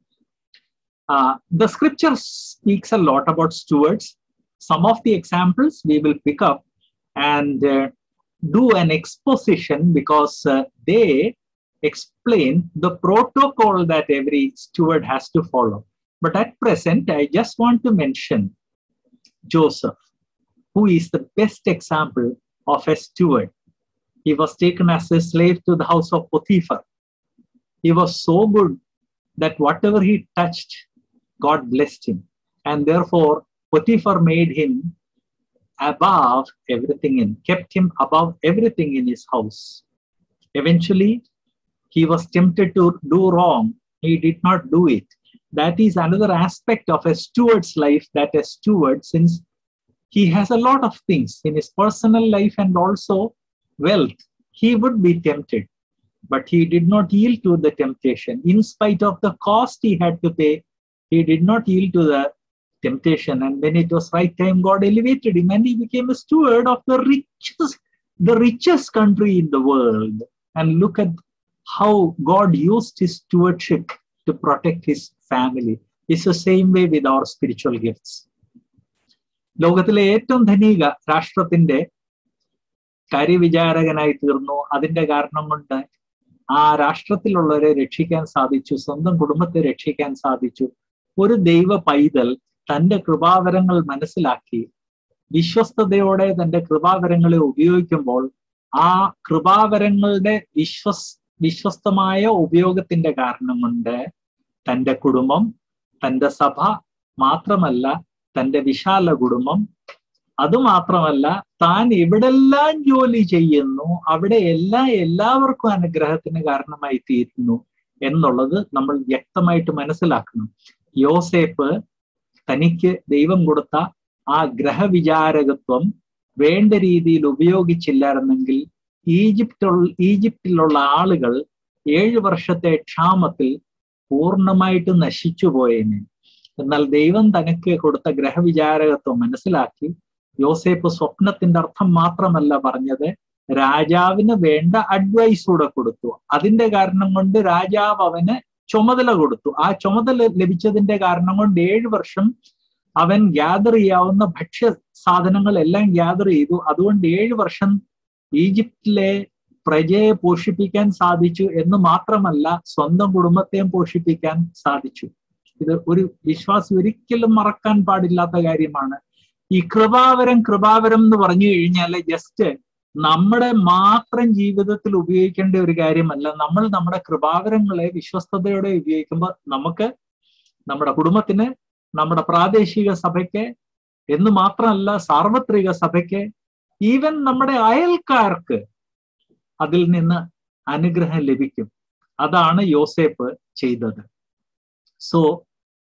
The scripture speaks a lot about stewards. Some of the examples we will pick up and uh, do an exposition because uh, they explain the protocol that every steward has to follow. But at present, I just want to mention Joseph, who is the best example of a steward. He was taken as a slave to the house of Potiphar. He was so good that whatever he touched, God blessed him. And therefore, Potiphar made him above everything in, kept him above everything in his house. Eventually, he was tempted to do wrong. He did not do it. That is another aspect of a steward's life, that a steward, since he has a lot of things in his personal life and also wealth, he would be tempted. But he did not yield to the temptation. In spite of the cost he had to pay, he did not yield to the temptation. And when it was right time, God elevated him and he became a steward of the richest, the richest country in the world. And look at how God used his stewardship to protect his family. It's the same way with our spiritual gifts. ലോകത്തിലെ ഏറ്റവും ധനിക രാഷ്ട്രത്തിന്റെ കാര്യവിചാരകനായി തീർന്നു. അതിന്റെ കാരണം കൊണ്ട് ആ രാഷ്ട്രത്തിലുള്ളവരെ രക്ഷിക്കാൻ സാധിച്ചു, സ്വന്തം കുടുംബത്തെ രക്ഷിക്കാൻ സാധിച്ചു. ഒരു ദൈവ പൈതൽ തന്റെ കൃപാവരങ്ങൾ മനസ്സിലാക്കി വിശ്വസ്തയോടെ തന്റെ കൃപാവരങ്ങളെ ഉപയോഗിക്കുമ്പോൾ ആ കൃപാവരങ്ങളുടെ വിശ്വസ് വിശ്വസ്തമായ ഉപയോഗത്തിന്റെ കാരണം കൊണ്ട് തന്റെ കുടുംബം, തന്റെ സഭ മാത്രമല്ല തന്റെ വിശാല കുടുംബം, അതുമാത്രമല്ല താൻ എവിടെല്ലാം ജോലി ചെയ്യുന്നു അവിടെ എല്ലാം എല്ലാവർക്കും അനുഗ്രഹത്തിന് കാരണമായി തീരുന്നു എന്നുള്ളത് നമ്മൾ വ്യക്തമായിട്ട് മനസ്സിലാക്കണം. യോസേപ്പ് തനിക്ക് ദൈവം കൊടുത്ത ആ ഗ്രഹവിചാരകത്വം വേണ്ട രീതിയിൽ ഉപയോഗിച്ചില്ലായിരുന്നെങ്കിൽ ഈജിപ്തി ഈജിപ്തിലുള്ള ആളുകൾ ഏഴു വർഷത്തെ ക്ഷാമത്തിൽ പൂർണ്ണമായിട്ട് നശിച്ചു പോയേനെ. എന്നാൽ ദൈവം തനിക്ക് കൊടുത്ത ഗ്രഹവിചാരകത്വം മനസ്സിലാക്കി യോസേപ്പ് സ്വപ്നത്തിന്റെ അർത്ഥം മാത്രമല്ല പറഞ്ഞത്, രാജാവിന് വേണ്ട അഡ്വൈസ് കൂടെ കൊടുത്തു. അതിന്റെ കാരണം കൊണ്ട് രാജാവ് അവന് ചുമതല കൊടുത്തു. ആ ചുമതല ലഭിച്ചതിന്റെ കാരണം കൊണ്ട് ഏഴു വർഷം അവൻ ഗ്യാദർ ചെയ്യാവുന്ന ഭക്ഷ്യ സാധനങ്ങൾ എല്ലാം ഗ്യാദർ ചെയ്തു. അതുകൊണ്ട് ഏഴു വർഷം ഈജിപ്തിലെ പ്രജയെ പോഷിപ്പിക്കാൻ സാധിച്ചു എന്ന് മാത്രമല്ല സ്വന്തം കുടുംബത്തെയും പോഷിപ്പിക്കാൻ സാധിച്ചു. ഇത് ഒരു വിശ്വാസി ഒരിക്കലും മറക്കാൻ പാടില്ലാത്ത കാര്യമാണ്. ഈ കൃപാവരം കൃപാവരം എന്ന് പറഞ്ഞു കഴിഞ്ഞാൽ ജസ്റ്റ് നമ്മുടെ മാത്രം ജീവിതത്തിൽ ഉപയോഗിക്കേണ്ട ഒരു കാര്യമല്ല. നമ്മൾ നമ്മുടെ കൃപാവരങ്ങളെ വിശ്വസ്തയോടെ ഉപയോഗിക്കുമ്പോൾ നമുക്ക്, നമ്മുടെ കുടുംബത്തിന്, നമ്മുടെ പ്രാദേശിക സഭയ്ക്ക് എന്ന് മാത്രമല്ല സാർവത്രിക സഭയ്ക്ക്, ഈവൻ നമ്മുടെ അയൽക്കാർക്ക് അതിൽ നിന്ന് അനുഗ്രഹം ലഭിക്കും. അതാണ് യോസേപ്പ് ചെയ്തത്. So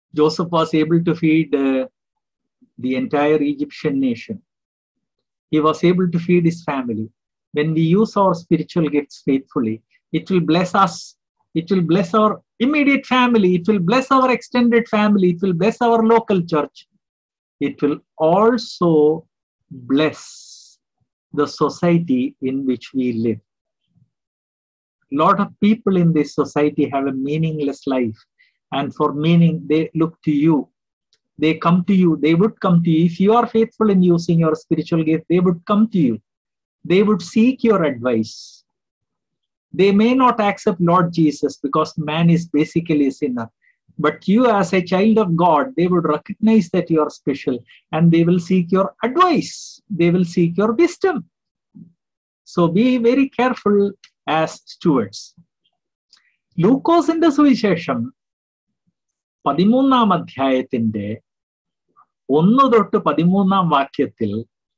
Joseph was able to feed uh, the entire Egyptian nation. He was able to feed his family. When we use our spiritual gifts faithfully, it will bless us. It will bless our immediate family. It will bless our extended family. It will bless our local church. It will also bless the society in which we live. A lot of people in this society have a meaningless life. And for meaning, they look to you. They come to you. They would come to you. If you are faithful in using your spiritual gift, they would come to you. They would seek your advice. They may not accept Lord Jesus because man is basically a sinner. But you as a child of God, they would recognize that you are special and they will seek your advice. They will seek your wisdom. So be very careful as stewards. ലൂക്കോസിന്റെ സുവിശേഷം പതിമൂന്നാം അധ്യായത്തിന്റെ ഒന്ന് തൊട്ട് പതിമൂന്നാം വാക്യത്തിൽ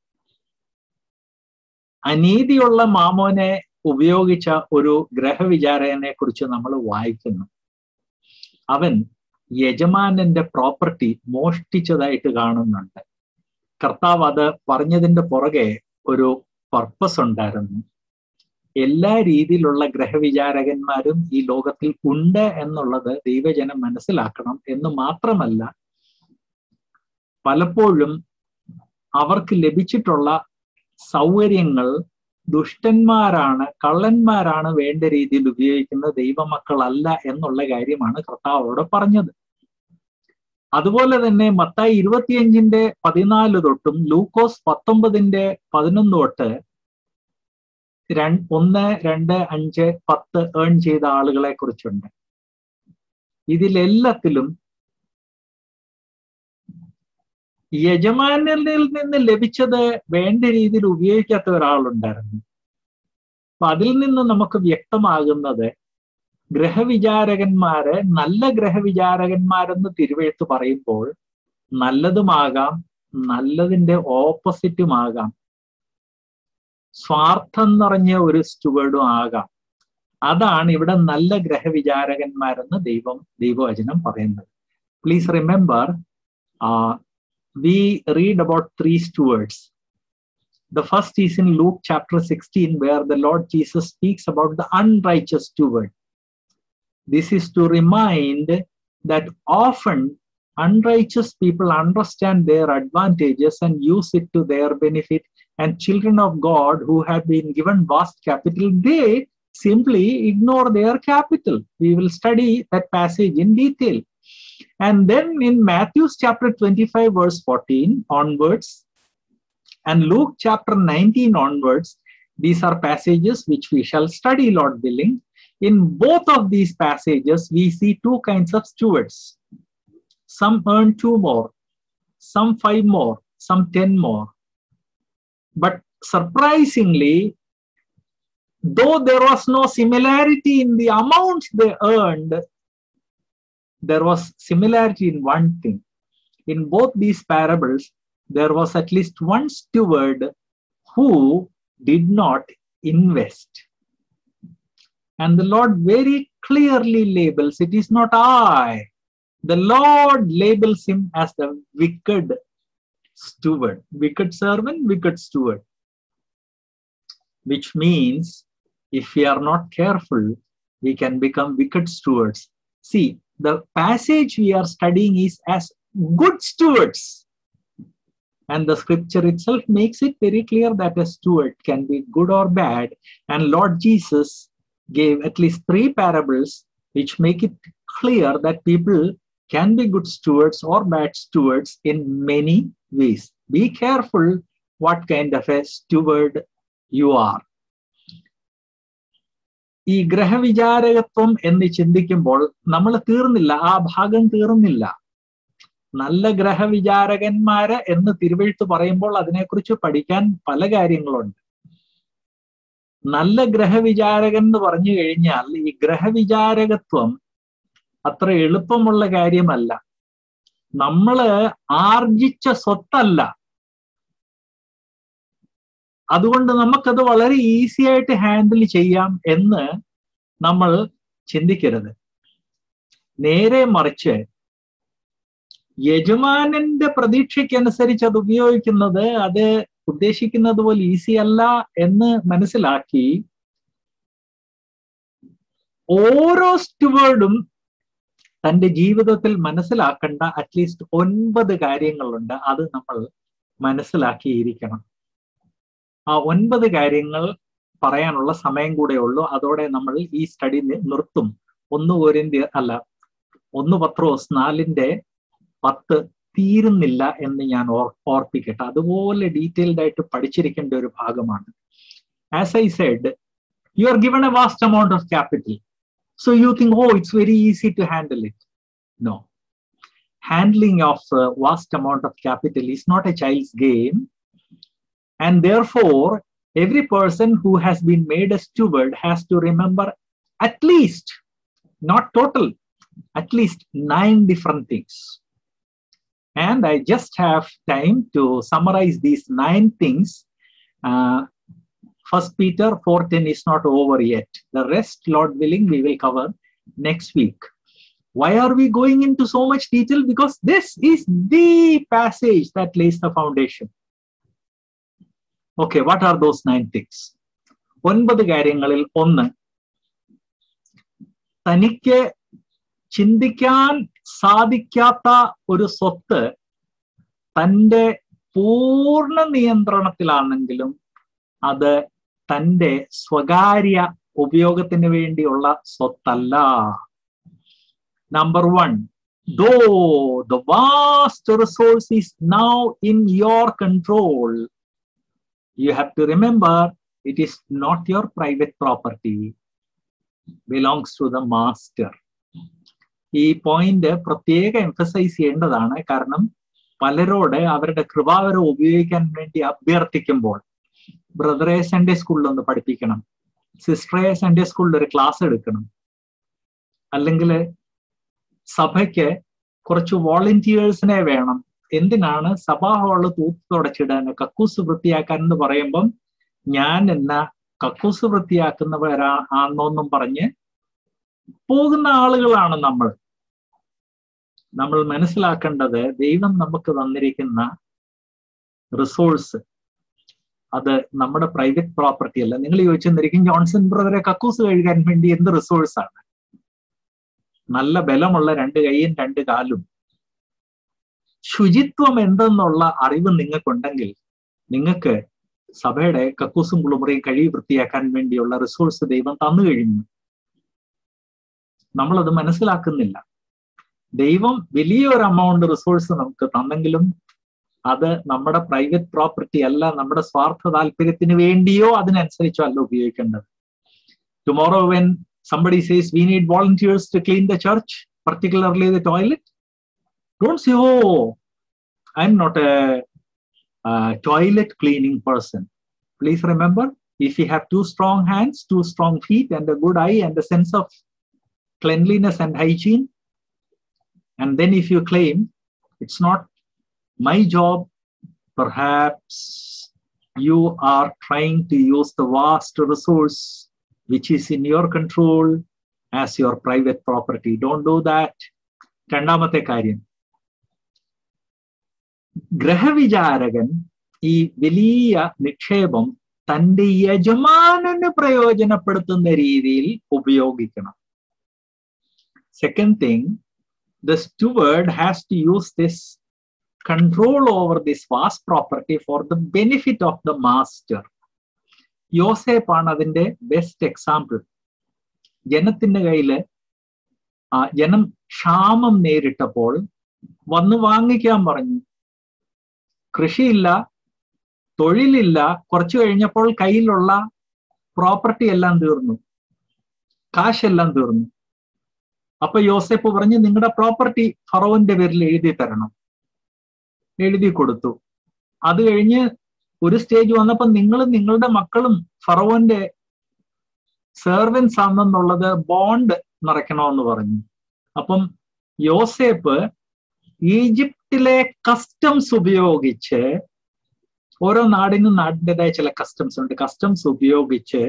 അനീതിയുള്ള മാമോനെ ഉപയോഗിച്ച ഒരു ഗ്രഹവിചാരകനെ കുറിച്ച് നമ്മൾ വായിക്കുന്നു. അവൻ യജമാനന്റെ പ്രോപ്പർട്ടി മോഷ്ടിച്ചതായിട്ട് കാണുന്നുണ്ട്. കർത്താവ് അത് പറഞ്ഞതിന്റെ പുറകെ ഒരു പർപ്പസ് ഉണ്ടായിരുന്നു. എല്ലാ രീതിയിലുള്ള ഗ്രഹവിചാരകന്മാരും ഈ ലോകത്തിൽ ഉണ്ട് എന്നുള്ളത് ദൈവജനം മനസ്സിലാക്കണം എന്ന് മാത്രമല്ല, പലപ്പോഴും അവർക്ക് ലഭിച്ചിട്ടുള്ള സൗകര്യങ്ങൾ ദുഷ്ടന്മാരാണ്, കള്ളന്മാരാണ് വേണ്ട രീതിയിൽ ഉപയോഗിക്കുന്നത്, ദൈവമക്കളല്ല എന്നുള്ള കാര്യമാണ് കർത്താവ് അവിടെ പറഞ്ഞത്. അതുപോലെ തന്നെ മത്തായി ഇരുപത്തിയഞ്ചിന്റെ പതിനാല് തൊട്ടും ലൂക്കോസ് പത്തൊമ്പതിന്റെ പതിനൊന്ന് തൊട്ട് ഒന്ന് രണ്ട് അഞ്ച് പത്ത് ഏൺ ചെയ്ത ആളുകളെ കുറിച്ചുണ്ട്. ഇതിലെല്ലാത്തിലും യജമാനിൽ നിന്ന് ലഭിച്ചത് വേണ്ട രീതിയിൽ ഉപയോഗിക്കാത്ത ഒരാളുണ്ടായിരുന്നു. അപ്പൊ അതിൽ നിന്ന് നമുക്ക് വ്യക്തമാകുന്നത് ഗ്രഹവിചാരകന്മാര് നല്ല ഗ്രഹവിചാരകന്മാരെന്ന് തിരുവെഴുത്ത് പറയുമ്പോൾ നല്ലതുമാകാം, നല്ലതിന്റെ ഓപ്പോസിറ്റുമാകാം, സ്വാർത്ഥം നിറഞ്ഞ ഒരു സ്റ്റുവേർഡും ആകാം. അതാണ് ഇവിടെ നല്ല ഗ്രഹവിചാരകന്മാരെന്ന് ദൈവം ദൈവവചനം പറയുന്നത്. Please remember, we read about three stewards. The first is in Luke chapter sixteen, where the Lord Jesus speaks about the unrighteous steward. This is to remind that often unrighteous people understand their advantages and use it to their benefit, and children of God who have been given vast capital, they simply ignore their capital. We will study that passage in detail. And then in Matthew chapter twenty-five verse fourteen onwards and Luke chapter nineteen onwards, these are passages which we shall study, Lord willing. In both of these passages, we see two kinds of stewards. Some earn two more, some five more, some ten more. But surprisingly, though there was no similarity in the amounts they earned, there was similarity in one thing. In both these parables, there was at least one steward who did not invest. And the Lord very clearly labels, it is not I. The Lord labels him as the wicked steward. Wicked servant, wicked steward. Which means, if we are not careful, we can become wicked stewards. See, the passage we are studying is as good stewards. And the scripture itself makes it very clear that a steward can be good or bad. And Lord Jesus gave at least three parables which make it clear that people can be good stewards or bad stewards in many ways. Be careful what kind of a steward you are. ഈ ഗ്രഹവിചാരകത്വം എന്ന് ചിന്തിക്കുമ്പോൾ നമ്മൾ തീർന്നില്ല, ആ ഭാഗം തീർന്നില്ല. നല്ല ഗ്രഹവിചാരകന്മാര് എന്ന് തിരുവെഴുത്ത് പറയുമ്പോൾ അതിനെക്കുറിച്ച് പഠിക്കാൻ പല കാര്യങ്ങളുണ്ട്. നല്ല ഗ്രഹവിചാരകൻ എന്ന് പറഞ്ഞു കഴിഞ്ഞാൽ ഈ ഗ്രഹവിചാരകത്വം അത്ര എളുപ്പമുള്ള കാര്യമല്ല. നമ്മള് ആർജിച്ച സ്വത്തല്ല. അതുകൊണ്ട് നമുക്കത് വളരെ ഈസി ആയിട്ട് ഹാൻഡിൽ ചെയ്യാം എന്ന് നമ്മൾ ചിന്തിക്കരുത്. നേരെ മറിച്ച് യജമാനന്റെ പ്രതീക്ഷയ്ക്കനുസരിച്ച് അത് ഉപയോഗിക്കുന്നത് അത് ഉദ്ദേശിക്കുന്നത് പോലെ ഈസി അല്ല എന്ന് മനസ്സിലാക്കി ഓരോ സ്റ്റുവേർഡും തന്റെ ജീവിതത്തിൽ മനസ്സിലാക്കേണ്ട അറ്റ്ലീസ്റ്റ് ഒൻപത് കാര്യങ്ങളുണ്ട്. അത് നമ്മൾ മനസ്സിലാക്കിയിരിക്കണം. ആ ഒൻപത് കാര്യങ്ങൾ പറയാനുള്ള സമയം കൂടെ ഉള്ളൂ. അതോടെ നമ്മൾ ഈ സ്റ്റഡി നിർത്തും. ഒന്ന് കോരിന്ത്യർ അല്ല ഒന്ന് പത്രോസ് നാലിന്റെ പത്ത് തീരുന്നില്ല എന്ന് ഞാൻ ഓർ ഓർപ്പിക്കട്ടെ. അതുപോലെ ഡീറ്റെയിൽഡ് ആയിട്ട് പഠിച്ചിരിക്കേണ്ട ഒരു ഭാഗമാണ്. As I said, you are given a vast amount of capital. So you think, oh, it's very easy to handle it. No. Handling of a vast amount of capital is not a child's game. And therefore, every person who has been made a steward has to remember at least, not total, at least nine different things. And I just have time to summarize these nine things. Uh, First Peter four ten is not over yet. The rest, Lord willing, we will cover next week. Why are we going into so much detail? Because this is the passage that lays the foundation. Okay, what are those nine things? ഒൻപത് കാര്യങ്ങളിൽ ഒന്ന്, തനിക്ക് ചിന്തിക്കാൻ സാധിക്കാത്ത ഒരു സ്വത്ത് തൻ്റെ പൂർണ്ണ നിയന്ത്രണത്തിലാണെങ്കിലും അത് തൻ്റെ സ്വകാര്യ ഉപയോഗത്തിന് വേണ്ടിയുള്ള സ്വത്തല്ല. Number one, though the vast resource is now in your control, you have to remember it is not your private property, belongs to the master. ഈ പോയിന്റ് പ്രത്യേകം എംഫസൈസ് ചെയ്യേണ്ടതാണ്. കാരണം പലരോട് അവരുടെ കൃപാവരം ഉപയോഗിക്കാൻ വേണ്ടി അഭ്യർത്ഥിക്കുമ്പോൾ, ബ്രദറെ സൺഡേ സ്കൂളിൽ ഒന്ന് പഠിപ്പിക്കണം, സിസ്റ്ററെ സൺഡേ സ്കൂളിൽ ഒരു ക്ലാസ് എടുക്കണം, അല്ലെങ്കിൽ സഭയ്ക്ക് കുറച്ച് വോളണ്ടിയേഴ്സിനെ വേണം, എന്തിനാണ് സഭാ ഹാള് തൂത്ത് തുടച്ചിടാൻ, കക്കൂസ് വൃത്തിയാക്കാൻ എന്ന് പറയുമ്പം ഞാൻ എന്നാ കക്കൂസ് വൃത്തിയാക്കുന്നവരാ ആണെന്നൊന്നും പറഞ്ഞ് പോകുന്ന ആളുകളാണ് നമ്മൾ. നമ്മൾ മനസ്സിലാക്കേണ്ടത് ദൈവം നമുക്ക് തന്നിരിക്കുന്ന റിസോഴ്സ് അത് നമ്മുടെ പ്രൈവറ്റ് പ്രോപ്പർട്ടി അല്ല. നിങ്ങൾ ചോദിച്ചെന്നിരിക്കും, ജോൺസൺ ബ്രദറെ കക്കൂസ് കഴുകാൻ വേണ്ടി എന്ത് റിസോഴ്സാണ്? നല്ല ബലമുള്ള രണ്ട് കൈയും രണ്ട് കാലും. ശുചിത്വം എന്തെന്നുള്ള അറിവ് നിങ്ങൾക്കുണ്ടെങ്കിൽ നിങ്ങൾക്ക് സഭയുടെ കക്കൂസും കുളിമുറിയും കഴുകി വൃത്തിയാക്കാൻ വേണ്ടിയുള്ള റിസോഴ്സ് ദൈവം തന്നു കഴിഞ്ഞു. നമ്മളത് മനസ്സിലാക്കുന്നില്ല. ദൈവം വലിയൊരു എമൗണ്ട് റിസോഴ്സ് നമുക്ക് തന്നെങ്കിലും അത് നമ്മുടെ പ്രൈവറ്റ് പ്രോപ്പർട്ടി അല്ല, നമ്മുടെ സ്വാർത്ഥ താല്പര്യത്തിന് വേണ്ടിയോ അതിനനുസരിച്ചോ അല്ല ഉപയോഗിക്കേണ്ടത്. Tomorrow when somebody says we need volunteers to clean the church, particularly the toilet, don't say, oh, I'm not a, a toilet cleaning person. Please remember, if you have two strong hands, two strong feet, and a good eye and a sense of cleanliness and hygiene, and then if you claim it's not my job, perhaps you are trying to use the vast resource which is in your control as your private property. Don't do that. രണ്ടാമത്തെ കാര്യം, ഗ്രഹവിചാരകൻ ഈ വലിയ നിക്ഷേപം തൻ്റെ യജമാനന് പ്രയോജനപ്പെടുത്തുന്ന രീതിയിൽ ഉപയോഗിക്കണം. Second thing, the steward has to use this control over this vast property for the benefit of the master. യോസേപ്പാണ് അതിന്റെ best example. ജനത്തിന്റെ കയ്യില് ജനം ക്ഷാമം നേരിട്ടപ്പോൾ വന്ന് വാങ്ങിക്കാൻ പറഞ്ഞു. കൃഷിയില്ല, തൊഴിലില്ല. കുറച്ചു കഴിഞ്ഞപ്പോൾ കയ്യിലുള്ള പ്രോപ്പർട്ടി എല്ലാം തീർന്നു, കാശെല്ലാം തീർന്നു. അപ്പൊ യോസേപ്പ് പറഞ്ഞു, നിങ്ങളുടെ പ്രോപ്പർട്ടി ഫറവോന്റെ പേരിൽ എഴുതി തരണം. എഴുതി കൊടുത്തു. അത് കഴിഞ്ഞ് ഒരു സ്റ്റേജ് വന്നപ്പോൾ നിങ്ങളും നിങ്ങളുടെ മക്കളും ഫറവോന്റെ സെർവൻസ് ആണെന്നുള്ളത് ബോണ്ട് നിറയ്ക്കണമെന്ന് പറഞ്ഞു. അപ്പം യോസേപ്പ് ഈജിപ്തിലെ കസ്റ്റംസ് ഉപയോഗിച്ച്, ഓരോ നാടിനും നാടിൻ്റെതായ ചില കസ്റ്റംസ് ഉണ്ട്, കസ്റ്റംസ് ഉപയോഗിച്ച്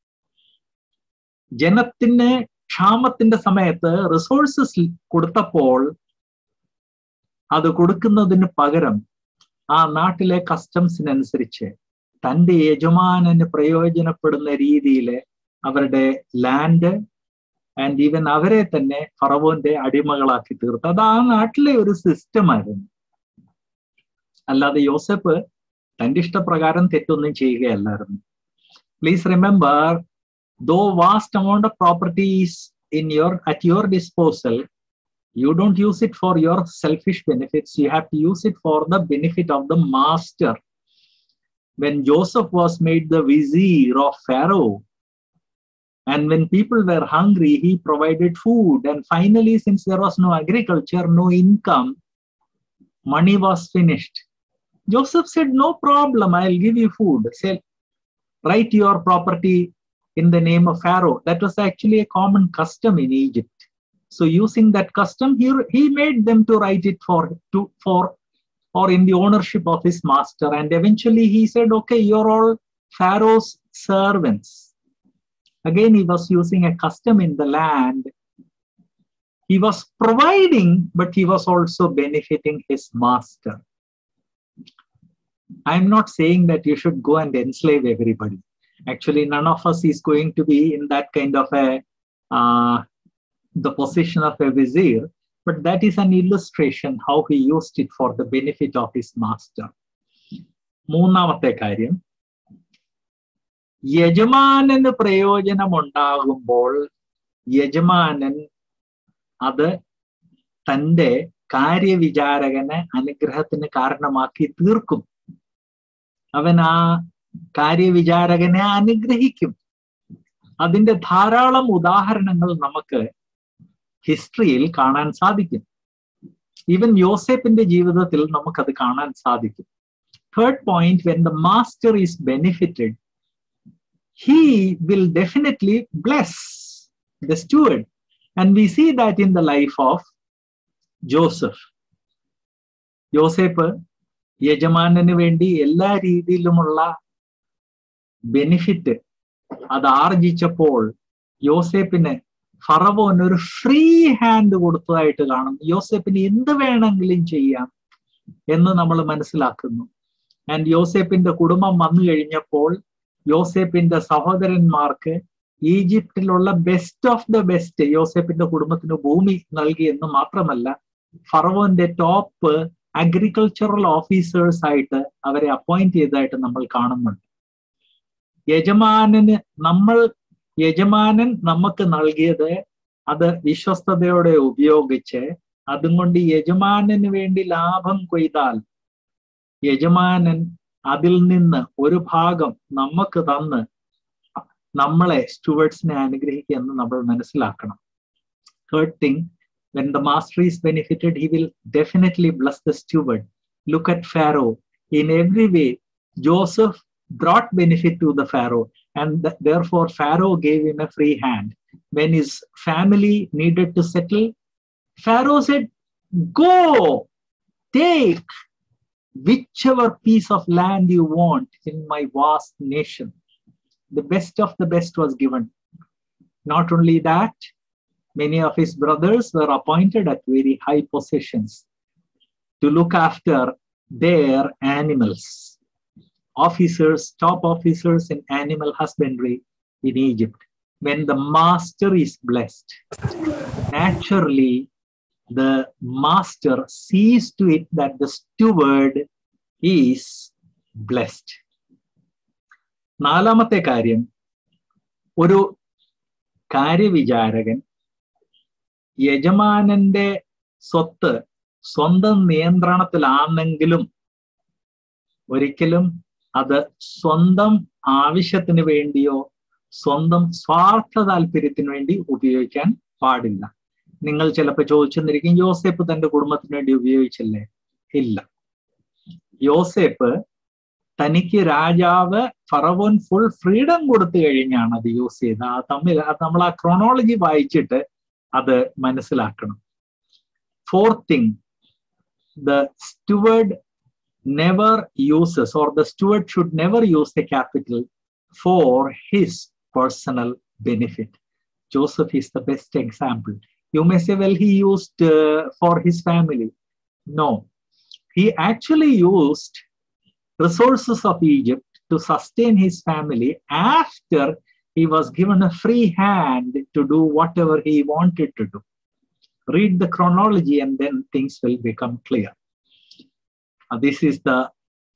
ജനത്തിന് ക്ഷാമത്തിന്റെ സമയത്ത് റിസോഴ്സസ് കൊടുത്തപ്പോൾ അത് കൊടുക്കുന്നതിന് പകരം ആ നാട്ടിലെ കസ്റ്റംസിനനുസരിച്ച് തൻ്റെ യജമാനന് പ്രയോജനപ്പെടുന്ന രീതിയിൽ അവരുടെ ലാൻഡ് ആൻഡ് ഈവൻ അവരെ തന്നെ ഫറവോന്റെ അടിമകളാക്കി തീർത്തു. അത് ആ നാട്ടിലെ ഒരു സിസ്റ്റമായിരുന്നു. അല്ലാതെ യോസഫ് തൻ്റെ ഇഷ്ടപ്രകാരം തെറ്റൊന്നും ചെയ്യുകയല്ലായിരുന്നു. Please remember, though vast amount of property is in your at your disposal, you don't use it for your selfish benefits. You have to use it for the benefit of the master. When Joseph was made the vizier of Pharaoh, and when people were hungry, he provided food. And finally, since there was no agriculture, no income, money was finished. Joseph said, no problem, I'll give you food. Say, write your property in the name of Pharaoh. That was actually a common custom in Egypt. So using that custom, he, he made them to write it for, to, for, or in the ownership of his master. And eventually he said, okay, you're all Pharaoh's servants. Again, he was using a custom in the land. He was providing, but he was also benefiting his master. I'm not saying that you should go and enslave everybody. Actually, none of us is going to be in that kind of a, uh, the position of a vizier, but that is an illustration how he used it for the benefit of his master. മൂന്നാമത്തെ കാര്യം, യജമാനന് പ്രയോജനമുണ്ടാകുമ്പോൾ യജമാനൻ അത് തൻ്റെ കാര്യവിചാരകനെ അനുഗ്രഹത്തിന് കാരണമാക്കി തീർക്കും. അവൻ ആ കാര്യവിചാരകനെ അനുഗ്രഹിക്കും. അതിൻ്റെ ധാരാളം ഉദാഹരണങ്ങൾ നമുക്ക് ഹിസ്റ്ററിയിൽ കാണാൻ സാധിക്കും. ഈവൻ യോസേപ്പിന്റെ ജീവിതത്തിൽ നമുക്കത് കാണാൻ സാധിക്കും. Third point, when the master is benefited, he will definitely bless the steward. And we see that in the life of Joseph. Yoseph യജമാനന് വേണ്ടി എല്ലാ രീതിയിലുമുള്ള ബെനിഫിറ്റ് അത് ആർജിച്ചപ്പോൾ യോസേപ്പിന് ഫറവോൻ ഒരു ഫ്രീ ഹാൻഡ് കൊടുത്തതായിട്ട് കാണും. യോസേപ്പിന് എന്ത് വേണമെങ്കിലും ചെയ്യാം എന്ന് നമ്മൾ മനസ്സിലാക്കുന്നു. ആൻഡ് യോസേപ്പിന്റെ കുടുംബം വന്നു കഴിഞ്ഞപ്പോൾ യോസേപ്പിന്റെ സഹോദരന്മാർക്ക് ഈജിപ്തിലുള്ള ബെസ്റ്റ് ഓഫ് ദ ബെസ്റ്റ് യോസേപ്പിന്റെ കുടുംബത്തിന് ഭൂമി നൽകി എന്ന് മാത്രമല്ല, ഫറവോന്റെ ടോപ്പ് അഗ്രികൾച്ചറൽ ഓഫീസേഴ്സ് ആയിട്ട് അവരെ അപ്പോയിന്റ് ചെയ്തതായിട്ട് നമ്മൾ കാണുന്നുണ്ട്. യജമാനന് നമ്മൾ യജമാനൻ നമുക്ക് നൽകിയത് അത് വിശ്വസ്തയോടെ ഉപയോഗിച്ച് അതും കൊണ്ട് യജമാനന് വേണ്ടി ലാഭം കൊയ്താൽ യജമാനൻ അതിൽ നിന്ന് ഒരു ഭാഗം നമുക്ക് തന്ന് നമ്മളെ സ്റ്റുവർട്സിനെ അനുഗ്രഹിക്കുക എന്ന് നമ്മൾ മനസ്സിലാക്കണം. Third thing, when the master is benefited, he will definitely bless the steward. Look at Pharaoh. In every way, Joseph brought benefit to the Pharaoh, and th- therefore Pharaoh gave him a free hand. When his family needed to settle, Pharaoh said, go, take whichever piece of land you want in my vast nation. The best of the best was given. Not only that, many of his brothers were appointed at very high positions to look after their animals. Officers, top officers in animal husbandry in Egypt. When the master is blessed, naturally the master sees to it that the steward is blessed. നാലാമത്തെ കാര്യം, ഒരു കാര്യവിചാരകൻ യജമാനന്റെ സ്വത്ത് സ്വന്തം നിയന്ത്രണത്തിലാണെങ്കിലും ഒരിക്കലും അത് സ്വന്തം ആവശ്യത്തിന് വേണ്ടിയോ സ്വന്തം സ്വാർത്ഥ താല്പര്യത്തിന് വേണ്ടി ഉപയോഗിക്കാൻ പാടില്ല. നിങ്ങൾ ചിലപ്പോൾ ചോദിച്ചെന്നിരിക്കും, യോസേപ്പ് തന്റെ കുടുംബത്തിന് വേണ്ടി ഉപയോഗിച്ചില്ലേ? ഇല്ല. യോസേപ്പ് തനിക്ക് രാജാവ് ഫറവോൻ ഫുൾ ഫ്രീഡം കൊടുത്തു കഴിഞ്ഞാണ് അത് യൂസ് ചെയ്തത്. ആ തമ്മിൽ നമ്മൾ ആ ക്രോണോളജി വായിച്ചിട്ട് അത് മനസ്സിലാക്കണം. Fourth thing, the steward never uses, or the steward should never use the capital for his personal benefit. Joseph is the best example. You may say, well, he used uh, for his family. No. He actually used resources of Egypt to sustain his family after he was given a free hand to do whatever he wanted to do. Read the chronology and then things will become clear. Uh, this is the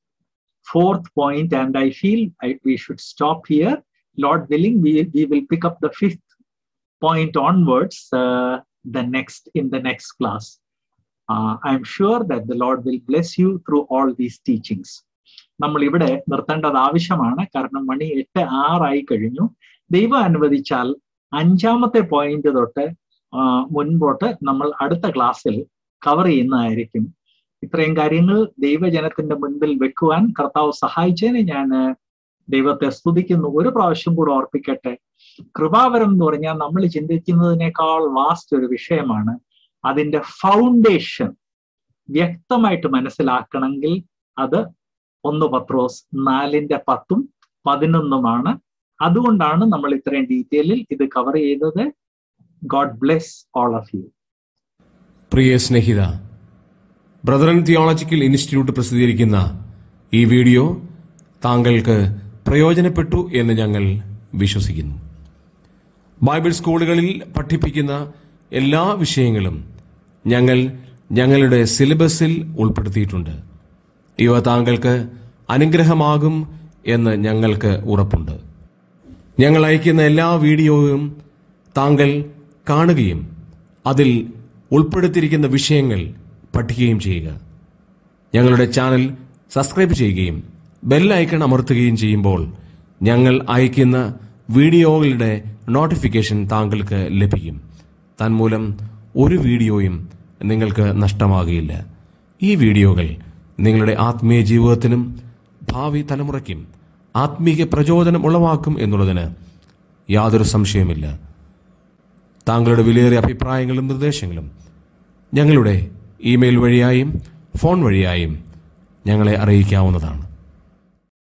fourth point, and I feel I, we should stop here. Lord willing, we, we will pick up the fifth point onwards uh, the next in the next class. Uh, I'm sure that the Lord will bless you through all these teachings. നമ്മൾ ഇവിടെ നിർത്തേണ്ടത് ആവശ്യമാണ്, കാരണം മണി എട്ട് ആറായി കഴിഞ്ഞു. ദൈവം അനുവദിച്ചാൽ അഞ്ചാമത്തെ point തൊട്ട് മുൻപോട്ട് നമ്മൾ അടുത്ത ക്ലാസ്സിൽ കവർ ചെയ്യുന്നതായിരിക്കും. ഇത്രയും കാര്യങ്ങൾ ദൈവജനത്തിന്റെ മുൻപിൽ വെക്കുവാൻ കർത്താവ് സഹായിച്ചതിന് ഞാൻ ദൈവത്തെ സ്തുതിക്കുന്നു. ഒരു പ്രാവശ്യം കൂടെ ഓർപ്പിക്കട്ടെ, കൃപാവരം എന്ന് പറഞ്ഞാൽ നമ്മൾ ചിന്തിക്കുന്നതിനേക്കാൾ വാസ്റ്റ് ഒരു വിഷയമാണ്. അതിന്റെ ഫൗണ്ടേഷൻ വ്യക്തമായിട്ട് മനസ്സിലാക്കണമെങ്കിൽ അത് ഒന്ന് പത്രോസ് നാലിന്റെ പത്തും പതിനൊന്നുമാണ്. അതുകൊണ്ടാണ് നമ്മൾ ഇത്രയും ഡീറ്റെയിലിൽ ഇത് കവർ ചെയ്തത്. God bless all of you. പ്രിയ സ്നേഹിത, ബ്രദറൻ തിയോളജിക്കൽ ഇൻസ്റ്റിറ്റ്യൂട്ട് പ്രസിദ്ധീകരിക്കുന്ന ഈ വീഡിയോ താങ്കൾക്ക് പ്രയോജനപ്പെട്ടു എന്ന് ഞങ്ങൾ വിശ്വസിക്കുന്നു. ബൈബിൾ സ്കൂളുകളിൽ പഠിപ്പിക്കുന്ന എല്ലാ വിഷയങ്ങളും ഞങ്ങൾ ഞങ്ങളുടെ സിലബസിൽ ഉൾപ്പെടുത്തിയിട്ടുണ്ട്. ഇവ താങ്കൾക്ക് അനുഗ്രഹമാകും എന്ന് ഞങ്ങൾക്ക് ഉറപ്പുണ്ട്. ഞങ്ങൾ അയക്കുന്ന എല്ലാ വീഡിയോയും താങ്കൾ കാണുകയും അതിൽ ഉൾപ്പെടുത്തിയിരിക്കുന്ന വിഷയങ്ങൾ പഠിക്കുകയും ചെയ്യുക. ഞങ്ങളുടെ ചാനൽ സബ്സ്ക്രൈബ് ചെയ്യുകയും ബെൽ ഐക്കൺ അമർത്തുകയും ചെയ്യുമ്പോൾ ഞങ്ങൾ അയക്കുന്ന വീഡിയോകളുടെ നോട്ടിഫിക്കേഷൻ താങ്കൾക്ക് ലഭിക്കും. തന്മൂലം ഒരു വീഡിയോയും നിങ്ങൾക്ക് നഷ്ടമാകുകയില്ല. ഈ വീഡിയോകൾ നിങ്ങളുടെ ആത്മീയ ജീവിതത്തിനും ഭാവി തലമുറയ്ക്കും ആത്മീയ പ്രചോദനം ഉളവാക്കും എന്നുള്ളതിന് യാതൊരു സംശയമില്ല. താങ്കളുടെ വിലയേറിയ അഭിപ്രായങ്ങളും നിർദ്ദേശങ്ങളും ഞങ്ങളുടെ ഇമെയിൽ വഴിയായും ഫോൺ വഴിയായും ഞങ്ങളെ അറിയിക്കാവുന്നതാണ്.